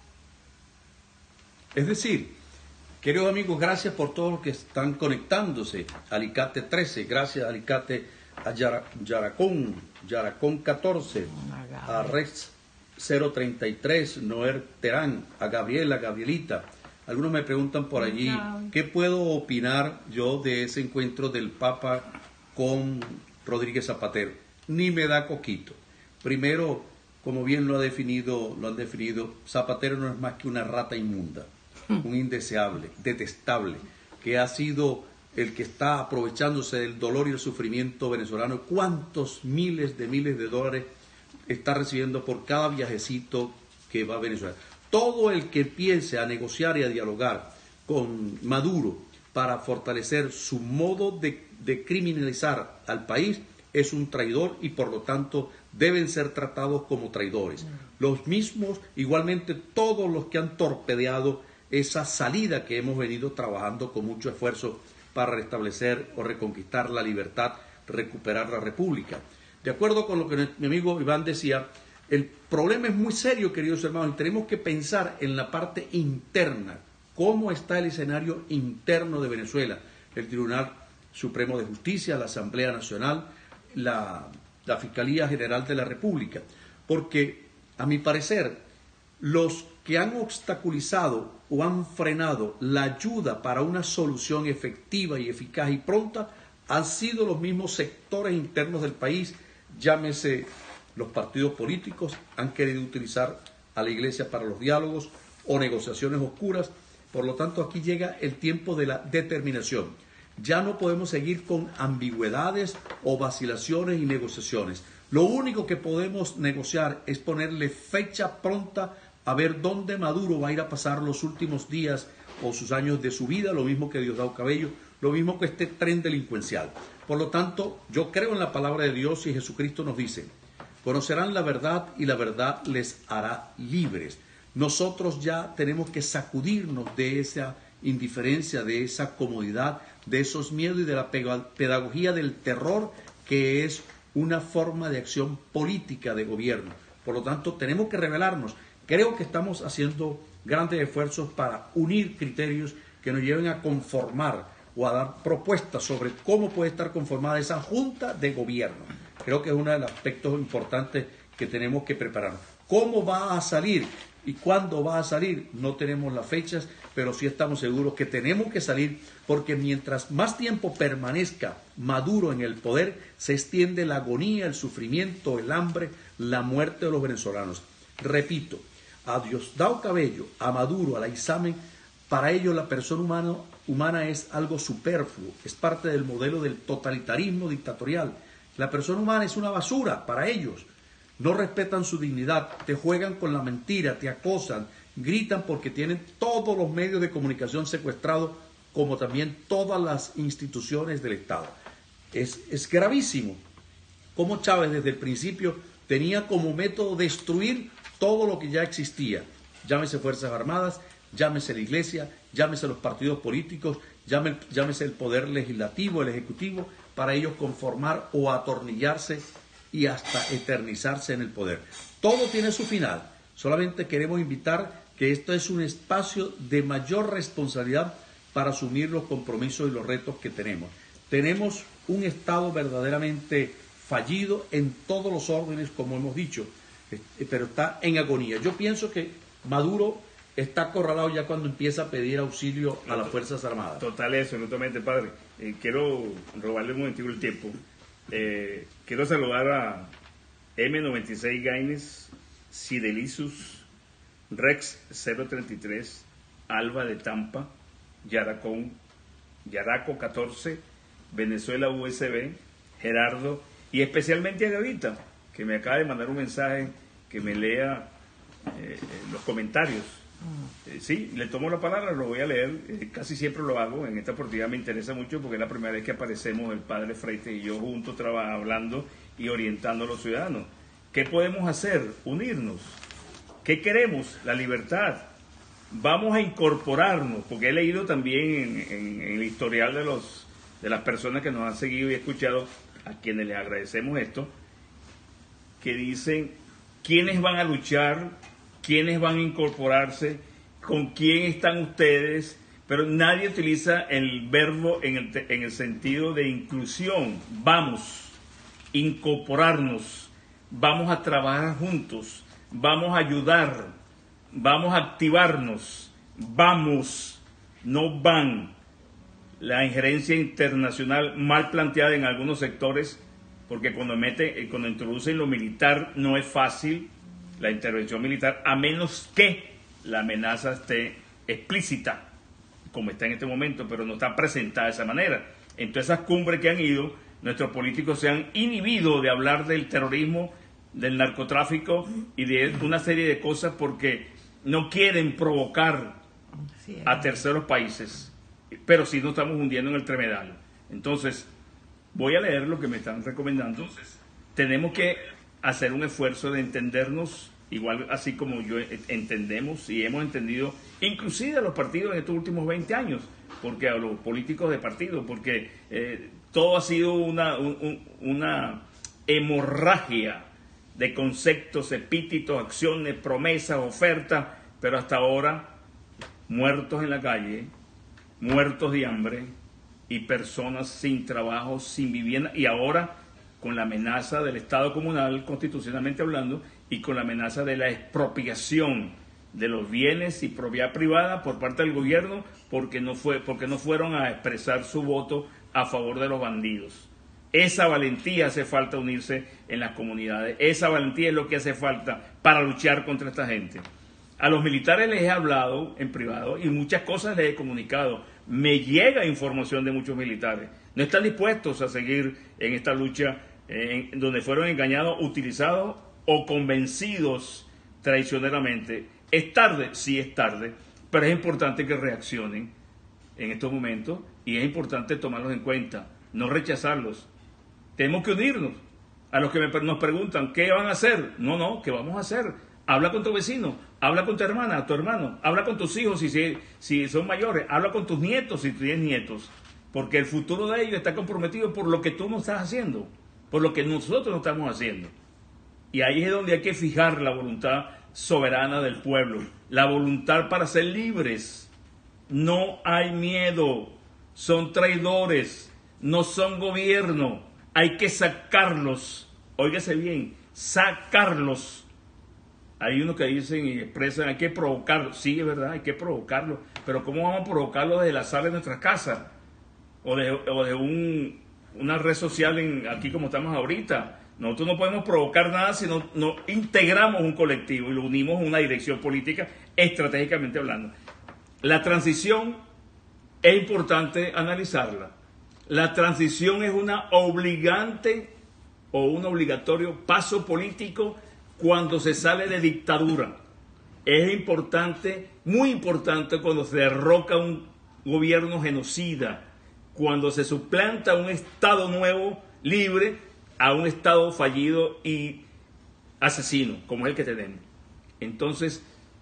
[SPEAKER 3] Es decir, queridos amigos, gracias por todos los que están conectándose. Alicate trece, gracias Alicate, a Yara, Yaracón, Yaracón catorce, a Rex cero treinta y tres, Noer Terán, a Gabriela, Gabrielita. Algunos me preguntan por allí, ¿qué puedo opinar yo de ese encuentro del Papa con Rodríguez Zapatero? Ni me da coquito. Primero, como bien lo ha definido, lo han definido, Zapatero no es más que una rata inmunda, un indeseable, detestable, que ha sido el que está aprovechándose del dolor y el sufrimiento venezolano. ¿Cuántos miles de miles de dólares está recibiendo por cada viajecito que va a Venezuela? Todo el que empiece a negociar y a dialogar con Maduro para fortalecer su modo de, de criminalizar al país es un traidor, y por lo tanto deben ser tratados como traidores. Los mismos, igualmente todos los que han torpedeado esa salida que hemos venido trabajando con mucho esfuerzo para restablecer o reconquistar la libertad, recuperar la república. De acuerdo con lo que mi amigo Iván decía, el problema es muy serio, queridos hermanos, y tenemos que pensar en la parte interna. ¿Cómo está el escenario interno de Venezuela? El Tribunal Supremo de Justicia, la Asamblea Nacional, la, la Fiscalía General de la República. Porque, a mi parecer, los que han obstaculizado o han frenado la ayuda para una solución efectiva y eficaz y pronta han sido los mismos sectores internos del país. Llámese los partidos políticos, han querido utilizar a la iglesia para los diálogos o negociaciones oscuras. Por lo tanto, aquí llega el tiempo de la determinación. Ya no podemos seguir con ambigüedades o vacilaciones y negociaciones. Lo único que podemos negociar es ponerle fecha pronta a ver dónde Maduro va a ir a pasar los últimos días o sus años de su vida, lo mismo que Diosdado Cabello, lo mismo que este tren delincuencial. Por lo tanto, yo creo en la palabra de Dios, y Jesucristo nos dice: conocerán la verdad y la verdad les hará libres. Nosotros ya tenemos que sacudirnos de esa indiferencia, de esa comodidad, de esos miedos y de la pedagogía del terror, que es una forma de acción política de gobierno. Por lo tanto, tenemos que rebelarnos. Creo que estamos haciendo grandes esfuerzos para unir criterios que nos lleven a conformar o a dar propuestas sobre cómo puede estar conformada esa junta de gobierno. Creo que es uno de los aspectos importantes que tenemos que preparar. ¿Cómo va a salir y cuándo va a salir? No tenemos las fechas, pero sí estamos seguros que tenemos que salir, porque mientras más tiempo permanezca Maduro en el poder, se extiende la agonía, el sufrimiento, el hambre, la muerte de los venezolanos. Repito, a Diosdado Cabello, a Maduro, a la ISAME, para ellos la persona humana, humana es algo superfluo, es parte del modelo del totalitarismo dictatorial. La persona humana es una basura para ellos. No respetan su dignidad, te juegan con la mentira, te acosan, gritan porque tienen todos los medios de comunicación secuestrados, como también todas las instituciones del Estado. Es, es gravísimo cómo Chávez desde el principio tenía como método destruir todo lo que ya existía. Llámese Fuerzas Armadas, llámese la Iglesia, llámese los partidos políticos, llámese, llámese el Poder Legislativo, el Ejecutivo, para ellos conformar o atornillarse y hasta eternizarse en el poder. Todo tiene su final. Solamente queremos invitar que esto es un espacio de mayor responsabilidad para asumir los compromisos y los retos que tenemos. Tenemos un Estado verdaderamente fallido en todos los órdenes, como hemos dicho, pero está en agonía. Yo pienso que Maduro está acorralado ya cuando empieza a pedir auxilio a las Fuerzas Armadas.
[SPEAKER 2] Total, eso, absolutamente, padre. Eh, quiero robarle un momentico el tiempo. Eh, quiero saludar a M noventa y seis Gaines, Sidelisus, Rex cero treinta y tres, Alba de Tampa, Yaracón, Yaraco catorce, Venezuela U S B, Gerardo, y especialmente a Gavita, que me acaba de mandar un mensaje que me lea eh, los comentarios. Eh, sí, le tomo la palabra, lo voy a leer, eh, casi siempre lo hago, en esta oportunidad me interesa mucho porque es la primera vez que aparecemos el padre Freites y yo juntos traba- hablando y orientando a los ciudadanos. ¿Qué podemos hacer? Unirnos. ¿Qué queremos? La libertad. Vamos a incorporarnos, porque he leído también en, en- en el historial de, los, de las personas que nos han seguido y escuchado, a quienes les agradecemos esto, que dicen quiénes van a luchar, quiénes van a incorporarse, con quién están ustedes, pero nadie utiliza el verbo en el, en el sentido de inclusión. Vamos, incorporarnos, vamos a trabajar juntos, vamos a ayudar, vamos a activarnos, vamos, no van. La injerencia internacional mal planteada en algunos sectores, porque cuando mete, cuando introducen lo militar no es fácil la intervención militar, a menos que la amenaza esté explícita, como está en este momento, pero no está presentada de esa manera. En todas esas cumbres que han ido, nuestros políticos se han inhibido de hablar del terrorismo, del narcotráfico y de una serie de cosas porque no quieren provocar a terceros países, pero sí nos estamos hundiendo en el tremedal. Entonces, voy a leer lo que me están recomendando. Tenemos que hacer un esfuerzo de entendernos, igual así como yo entendemos y hemos entendido, inclusive a los partidos en estos últimos veinte años, porque a los políticos de partido, porque eh, todo ha sido una, un, una hemorragia de conceptos, epítetos, acciones, promesas, ofertas, pero hasta ahora muertos en la calle, muertos de hambre y personas sin trabajo, sin vivienda, y ahora con la amenaza del Estado comunal, constitucionalmente hablando, y con la amenaza de la expropiación de los bienes y propiedad privada por parte del gobierno, porque no fue, porque no fueron a expresar su voto a favor de los bandidos. Esa valentía hace falta unirse en las comunidades, esa valentía es lo que hace falta para luchar contra esta gente. A los militares les he hablado en privado y muchas cosas les he comunicado. Me llega información de muchos militares. No están dispuestos a seguir en esta lucha eh, en donde fueron engañados, utilizados o convencidos traicioneramente. ¿Es tarde? Sí es tarde, pero es importante que reaccionen en estos momentos y es importante tomarlos en cuenta, no rechazarlos. Tenemos que unirnos. A los que me, nos preguntan, ¿qué van a hacer? No, no, ¿qué vamos a hacer? Habla con tu vecino, habla con tu hermana, tu hermano, habla con tus hijos si, si, si son mayores, habla con tus nietos si tienes nietos, porque el futuro de ellos está comprometido por lo que tú no estás haciendo, por lo que nosotros no estamos haciendo. Y ahí es donde hay que fijar la voluntad soberana del pueblo, la voluntad para ser libres. No hay miedo, son traidores, no son gobierno, hay que sacarlos, óigase bien, sacarlos. Hay unos que dicen y expresan, hay que provocarlo. Sí, es verdad, hay que provocarlo. Pero ¿cómo vamos a provocarlo desde la sala de nuestras casas? O de, o de un, una red social en, aquí como estamos ahorita. Nosotros no podemos provocar nada si no, no integramos un colectivo y lo unimos en una dirección política, estratégicamente hablando. La transición es importante analizarla. La transición es una obligante o un obligatorio paso político cuando se sale de dictadura. Es importante, muy importante, cuando se derroca un gobierno genocida, cuando se suplanta un Estado nuevo, libre, a un Estado fallido y asesino, como es el que tenemos. Entonces,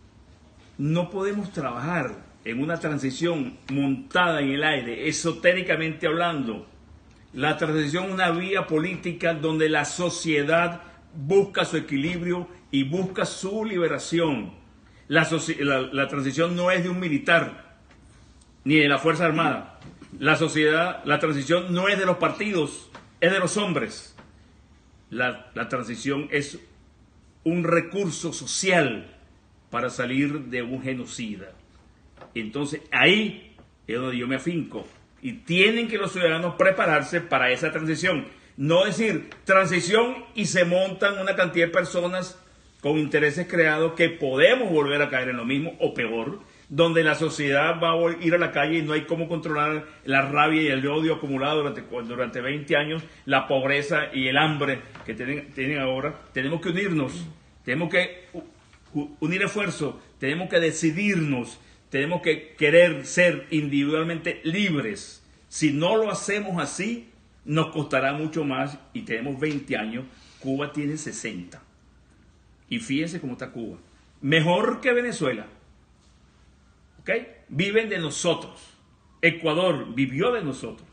[SPEAKER 2] no podemos trabajar en una transición montada en el aire, esotéricamente hablando. La transición es una vía política donde la sociedad busca su equilibrio y busca su liberación. La, la, la transición no es de un militar ni de la Fuerza Armada. La sociedad, la transición no es de los partidos, es de los hombres. La, la transición es un recurso social para salir de un genocida. Entonces ahí es donde yo me afinco. Y tienen que los ciudadanos prepararse para esa transición. No decir transición y se montan una cantidad de personas con intereses creados que podemos volver a caer en lo mismo o peor, donde la sociedad va a ir a la calle y no hay cómo controlar la rabia y el odio acumulado durante, durante veinte años, la pobreza y el hambre que tienen, tienen ahora. Tenemos que unirnos, tenemos que unir esfuerzos, tenemos que decidirnos, tenemos que querer ser individualmente libres. Si no lo hacemos así, nos costará mucho más y tenemos veinte años, Cuba tiene sesenta. Y fíjense cómo está Cuba. Mejor que Venezuela. ¿Ok? Viven de nosotros. Ecuador vivió de nosotros.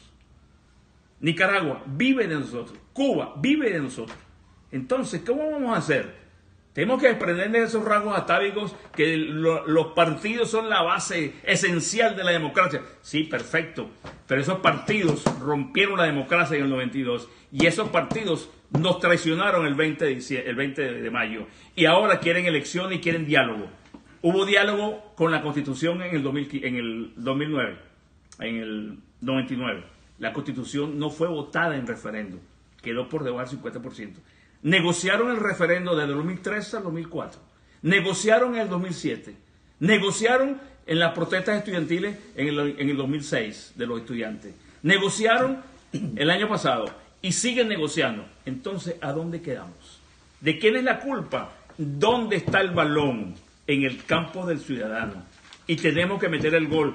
[SPEAKER 2] Nicaragua vive de nosotros. Cuba vive de nosotros. Entonces, ¿cómo vamos a hacer? Tenemos que desprender de esos rasgos atávicos que lo, los partidos son la base esencial de la democracia. Sí, perfecto. Pero esos partidos rompieron la democracia en el noventa y dos y esos partidos nos traicionaron el veinte de mayo. Y ahora quieren elecciones y quieren diálogo. Hubo diálogo con la Constitución en el, dos mil, en el dos mil nueve, en el noventa y nueve. La Constitución no fue votada en referendo. Quedó por debajo del cincuenta por ciento. Negociaron el referendo desde el dos mil tres al dos mil cuatro. Negociaron en el dos mil siete. Negociaron en las protestas estudiantiles en el, en el dos mil seis de los estudiantes. Negociaron el año pasado y siguen negociando. Entonces, ¿a dónde quedamos? ¿De quién es la culpa? ¿Dónde está el balón? En el campo del ciudadano. Y tenemos que meter el gol.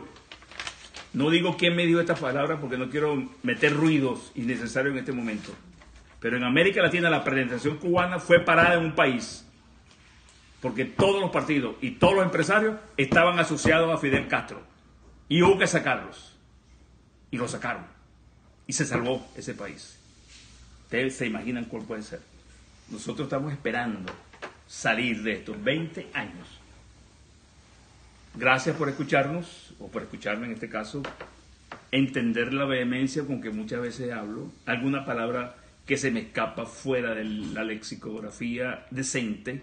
[SPEAKER 2] No digo quién me dijo esta palabra porque no quiero meter ruidos innecesarios en este momento. Pero en América Latina la presentación cubana fue parada en un país. Porque todos los partidos y todos los empresarios estaban asociados a Fidel Castro. Y hubo que sacarlos. Y lo sacaron. Y se salvó ese país. Ustedes se imaginan cuál puede ser. Nosotros estamos esperando salir de estos veinte años. Gracias por escucharnos, o por escucharme en este caso, entender la vehemencia con que muchas veces hablo, alguna palabra que se me escapa fuera de la lexicografía decente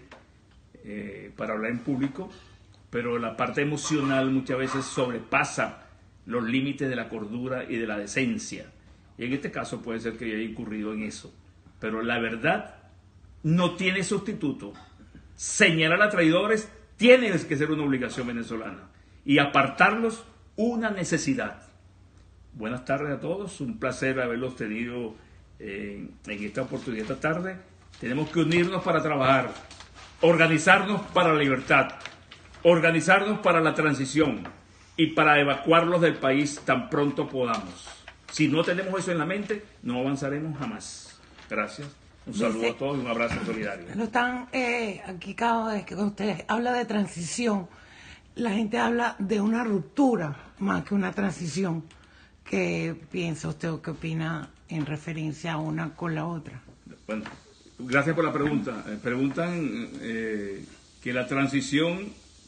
[SPEAKER 2] eh, para hablar en público, pero la parte emocional muchas veces sobrepasa los límites de la cordura y de la decencia. Y en este caso puede ser que yo haya incurrido en eso. Pero la verdad no tiene sustituto. Señalar a traidores tiene que ser una obligación venezolana y apartarlos una necesidad. Buenas tardes a todos, un placer haberlos tenido eh, en esta oportunidad esta tarde. Tenemos que unirnos para trabajar, organizarnos para la libertad, organizarnos para la transición y para evacuarlos del país tan pronto podamos. Si no tenemos eso en la mente, no avanzaremos jamás. Gracias. Un saludo
[SPEAKER 4] Dice,
[SPEAKER 2] a todos y un abrazo solidario.
[SPEAKER 4] No están eh, aquí cada vez que usted habla de transición, la gente habla de una ruptura más que una transición. ¿Qué piensa usted o qué opina en referencia a una con la otra?
[SPEAKER 2] Bueno, gracias por la pregunta. Eh, preguntan eh, que la transición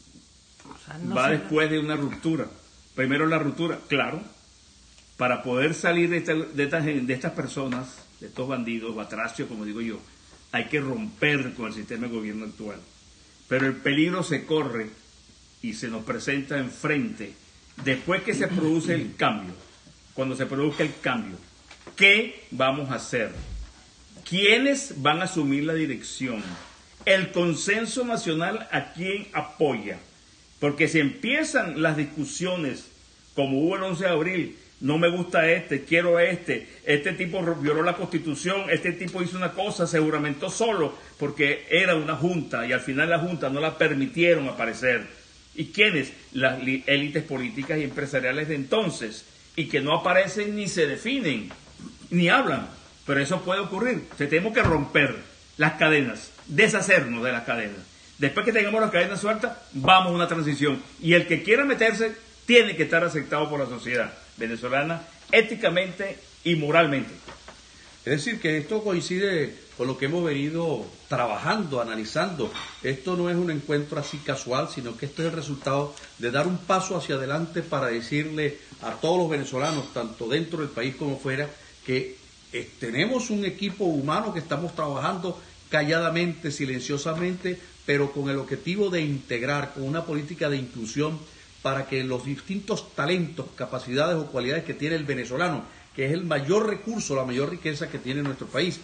[SPEAKER 4] O sea, no
[SPEAKER 2] va
[SPEAKER 4] sé,
[SPEAKER 2] después de una ruptura. Primero la ruptura, claro, para poder salir de, esta, de, estas, de estas personas, de estos bandidos, batracios, como digo yo, hay que romper con el sistema de gobierno actual. Pero el peligro se corre y se nos presenta enfrente después que se produce el cambio. Cuando se produzca el cambio, ¿qué vamos a hacer? ¿Quiénes van a asumir la dirección? El consenso nacional, ¿a quién apoya? Porque si empiezan las discusiones, como hubo el once de abril, no me gusta este, quiero este, este tipo violó la Constitución, este tipo hizo una cosa, se juramentó solo porque era una junta y al final la junta no la permitieron aparecer. ¿Y quiénes? Las élites políticas y empresariales de entonces, y que no aparecen ni se definen, ni hablan. Pero eso puede ocurrir. O sea, tenemos que romper las cadenas, deshacernos de las cadenas. Después que tengamos las cadenas sueltas, vamos a una transición. Y el que quiera meterse tiene que estar aceptado por la sociedad venezolana éticamente y moralmente.
[SPEAKER 3] Es decir, que esto coincide con lo que hemos venido trabajando, analizando. Esto no es un encuentro así casual, sino que esto es el resultado de dar un paso hacia adelante para decirle a todos los venezolanos, tanto dentro del país como fuera, que eh, tenemos un equipo humano que estamos trabajando calladamente, silenciosamente, pero con el objetivo de integrar, con una política de inclusión para que los distintos talentos, capacidades o cualidades que tiene el venezolano, que es el mayor recurso, la mayor riqueza que tiene nuestro país,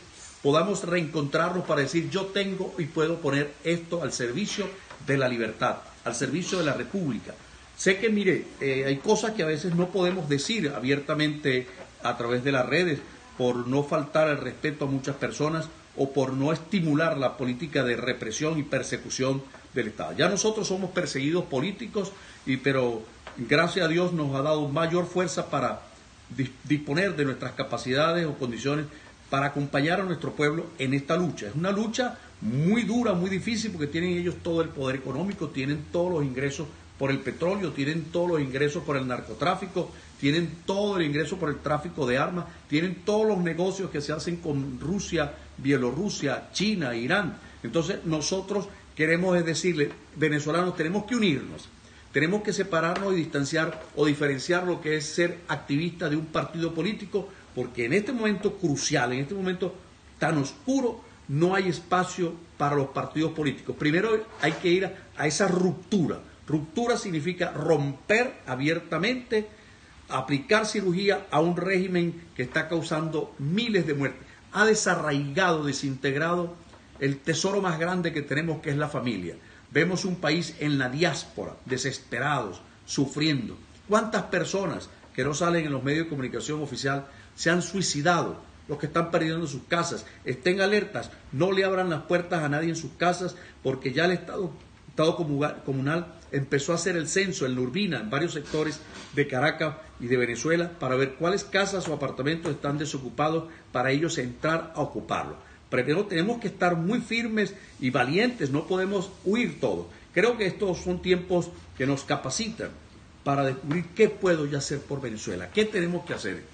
[SPEAKER 3] podamos reencontrarnos para decir yo tengo y puedo poner esto al servicio de la libertad, al servicio de la República. Sé que, mire, eh, hay cosas que a veces no podemos decir abiertamente a través de las redes por no faltar el respeto a muchas personas o por no estimular la política de represión y persecución del Estado. Ya nosotros somos perseguidos políticos, y, pero gracias a Dios nos ha dado mayor fuerza para disponer de nuestras capacidades o condiciones para acompañar a nuestro pueblo en esta lucha. Es una lucha muy dura, muy difícil, porque tienen ellos todo el poder económico, tienen todos los ingresos por el petróleo, tienen todos los ingresos por el narcotráfico, tienen todo el ingreso por el tráfico de armas, tienen todos los negocios que se hacen con Rusia, Bielorrusia, China, Irán. Entonces nosotros queremos es decirle, venezolanos, tenemos que unirnos, tenemos que separarnos y distanciar o diferenciar lo que es ser activista de un partido político, porque en este momento crucial, en este momento tan oscuro, no hay espacio para los partidos políticos. Primero hay que ir a, a esa ruptura. Ruptura significa romper abiertamente, aplicar cirugía a un régimen que está causando miles de muertes. Ha desarraigado, desintegrado el tesoro más grande que tenemos, que es la familia. Vemos un país en la diáspora, desesperados, sufriendo. ¿Cuántas personas que no salen en los medios de comunicación oficial se han suicidado? Los que están perdiendo sus casas. Estén alertas, no le abran las puertas a nadie en sus casas, porque ya el Estado, Estado comunal empezó a hacer el censo en la Urbina, en varios sectores de Caracas y de Venezuela, para ver cuáles casas o apartamentos están desocupados para ellos entrar a ocuparlos. Pero tenemos que estar muy firmes y valientes, no podemos huir todo. Creo que estos son tiempos que nos capacitan para descubrir qué puedo yo hacer por Venezuela, qué tenemos que hacer.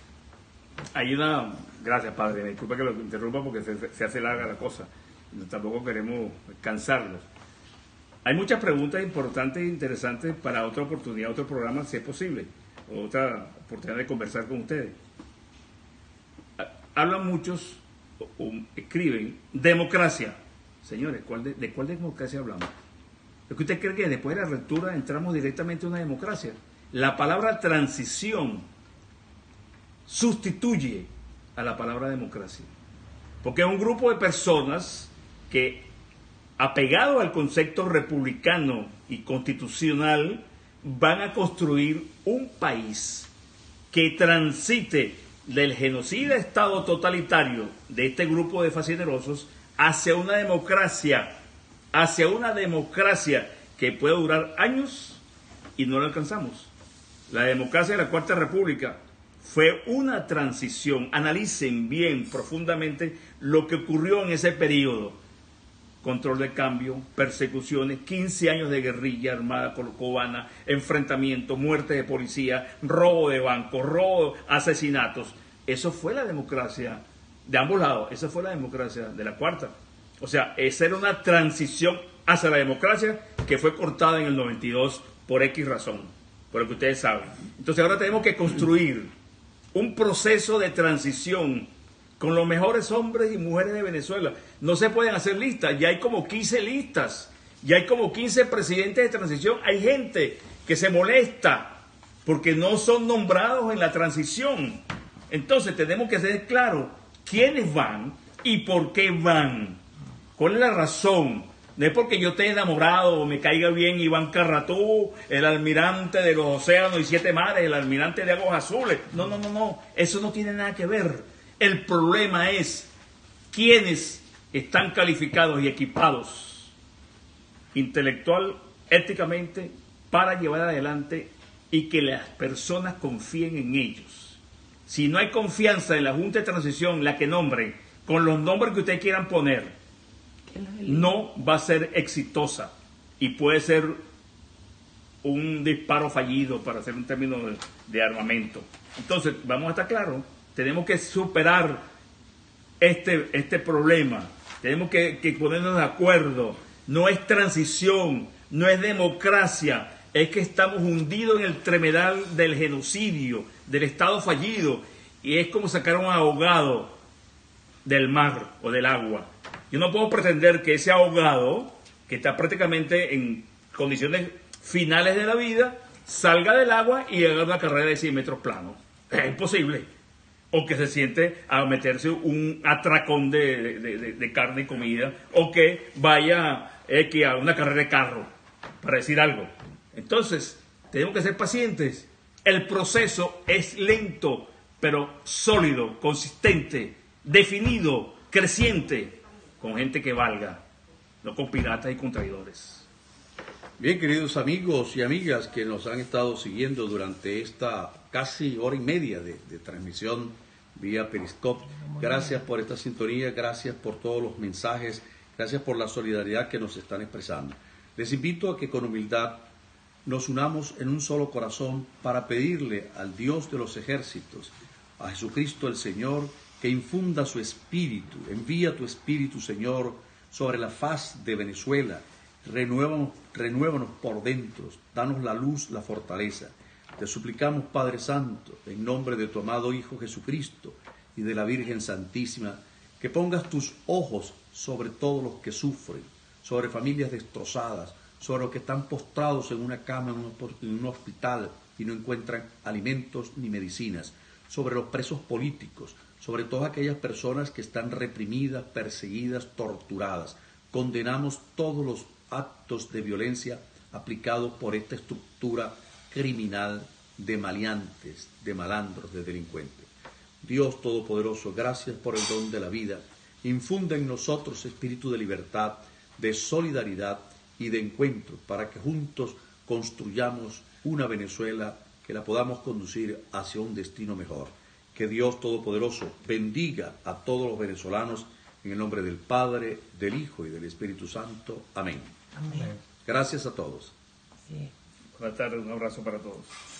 [SPEAKER 2] Hay una... Gracias, padre. Me disculpa que lo interrumpa porque se, se hace larga la cosa. Tampoco queremos cansarlos. Hay muchas preguntas importantes e interesantes para otra oportunidad, otro programa, si es posible. Otra oportunidad de conversar con ustedes. Hablan muchos, o, o escriben, democracia. Señores, ¿cuál de, ¿de cuál democracia hablamos? ¿Es que usted cree que después de la ruptura entramos directamente a una democracia? La palabra transición sustituye a la palabra democracia, porque es un grupo de personas que, apegado al concepto republicano y constitucional, van a construir un país que transite del genocida estado totalitario de este grupo de fascinerosos hacia una democracia, hacia una democracia que puede durar años y no la alcanzamos. La democracia de la Cuarta República fue una transición. Analicen bien, profundamente, lo que ocurrió en ese periodo. Control de cambio, persecuciones, quince años de guerrilla armada cubana, enfrentamiento, muerte de policía, robo de bancos, robo, asesinatos. Eso fue la democracia de ambos lados. Esa fue la democracia de la Cuarta. O sea, esa era una transición hacia la democracia que fue cortada en el noventa y dos por X razón, por lo que ustedes saben. Entonces ahora tenemos que construir un proceso de transición con los mejores hombres y mujeres de Venezuela. No se pueden hacer listas, ya hay como quince listas, ya hay como quince presidentes de transición. Hay gente que se molesta porque no son nombrados en la transición. Entonces tenemos que ser claros quiénes van y por qué van. ¿Cuál es la razón? No es porque yo esté enamorado o me caiga bien Iván Carratú, el almirante de los océanos y siete mares, el almirante de aguas azules. No, no, no, no. Eso no tiene nada que ver. El problema es quiénes están calificados y equipados intelectual, éticamente, para llevar adelante y que las personas confíen en ellos. Si no hay confianza en la Junta de Transición, la que nombren, con los nombres que ustedes quieran poner, no va a ser exitosa y puede ser un disparo fallido, para hacer un término de, de armamento. Entonces, vamos a estar claros, tenemos que superar este, este problema, tenemos que, que ponernos de acuerdo. No es transición, no es democracia, es que estamos hundidos en el tremedal del genocidio, del Estado fallido, y es como sacar a un ahogado del mar o del agua. Yo no puedo pretender que ese ahogado, que está prácticamente en condiciones finales de la vida, salga del agua y haga una carrera de cien metros planos. Es imposible. o que se siente a meterse un atracón de, de, de, de carne y comida, o que vaya eh, que a una carrera de carro, para decir algo. Entonces, tenemos que ser pacientes. El proceso es lento, pero sólido, consistente, definido, creciente, con gente que valga, no con piratas y con traidores.
[SPEAKER 3] Bien, queridos amigos y amigas que nos han estado siguiendo durante esta casi hora y media de, de transmisión vía Periscope, gracias por esta sintonía, gracias por todos los mensajes, gracias por la solidaridad que nos están expresando. Les invito a que con humildad nos unamos en un solo corazón para pedirle al Dios de los ejércitos, a Jesucristo el Señor, que infunda su espíritu, envía tu espíritu, Señor, sobre la faz de Venezuela. Renuévanos, renuévanos por dentro, danos la luz, la fortaleza. Te suplicamos, Padre Santo, en nombre de tu amado Hijo Jesucristo y de la Virgen Santísima, que pongas tus ojos sobre todos los que sufren, sobre familias destrozadas, sobre los que están postrados en una cama, en un hospital y no encuentran alimentos ni medicinas, sobre los presos políticos, sobre todas aquellas personas que están reprimidas, perseguidas, torturadas. Condenamos todos los actos de violencia aplicados por esta estructura criminal de maleantes, de malandros, de delincuentes. Dios Todopoderoso, gracias por el don de la vida. Infunde en nosotros espíritu de libertad, de solidaridad y de encuentro, para que juntos construyamos una Venezuela que la podamos conducir hacia un destino mejor. Que Dios Todopoderoso bendiga a todos los venezolanos en el nombre del Padre, del Hijo y del Espíritu Santo. Amén.
[SPEAKER 4] Amén.
[SPEAKER 3] Gracias a todos.
[SPEAKER 4] Sí.
[SPEAKER 2] Buenas tardes, un abrazo para todos.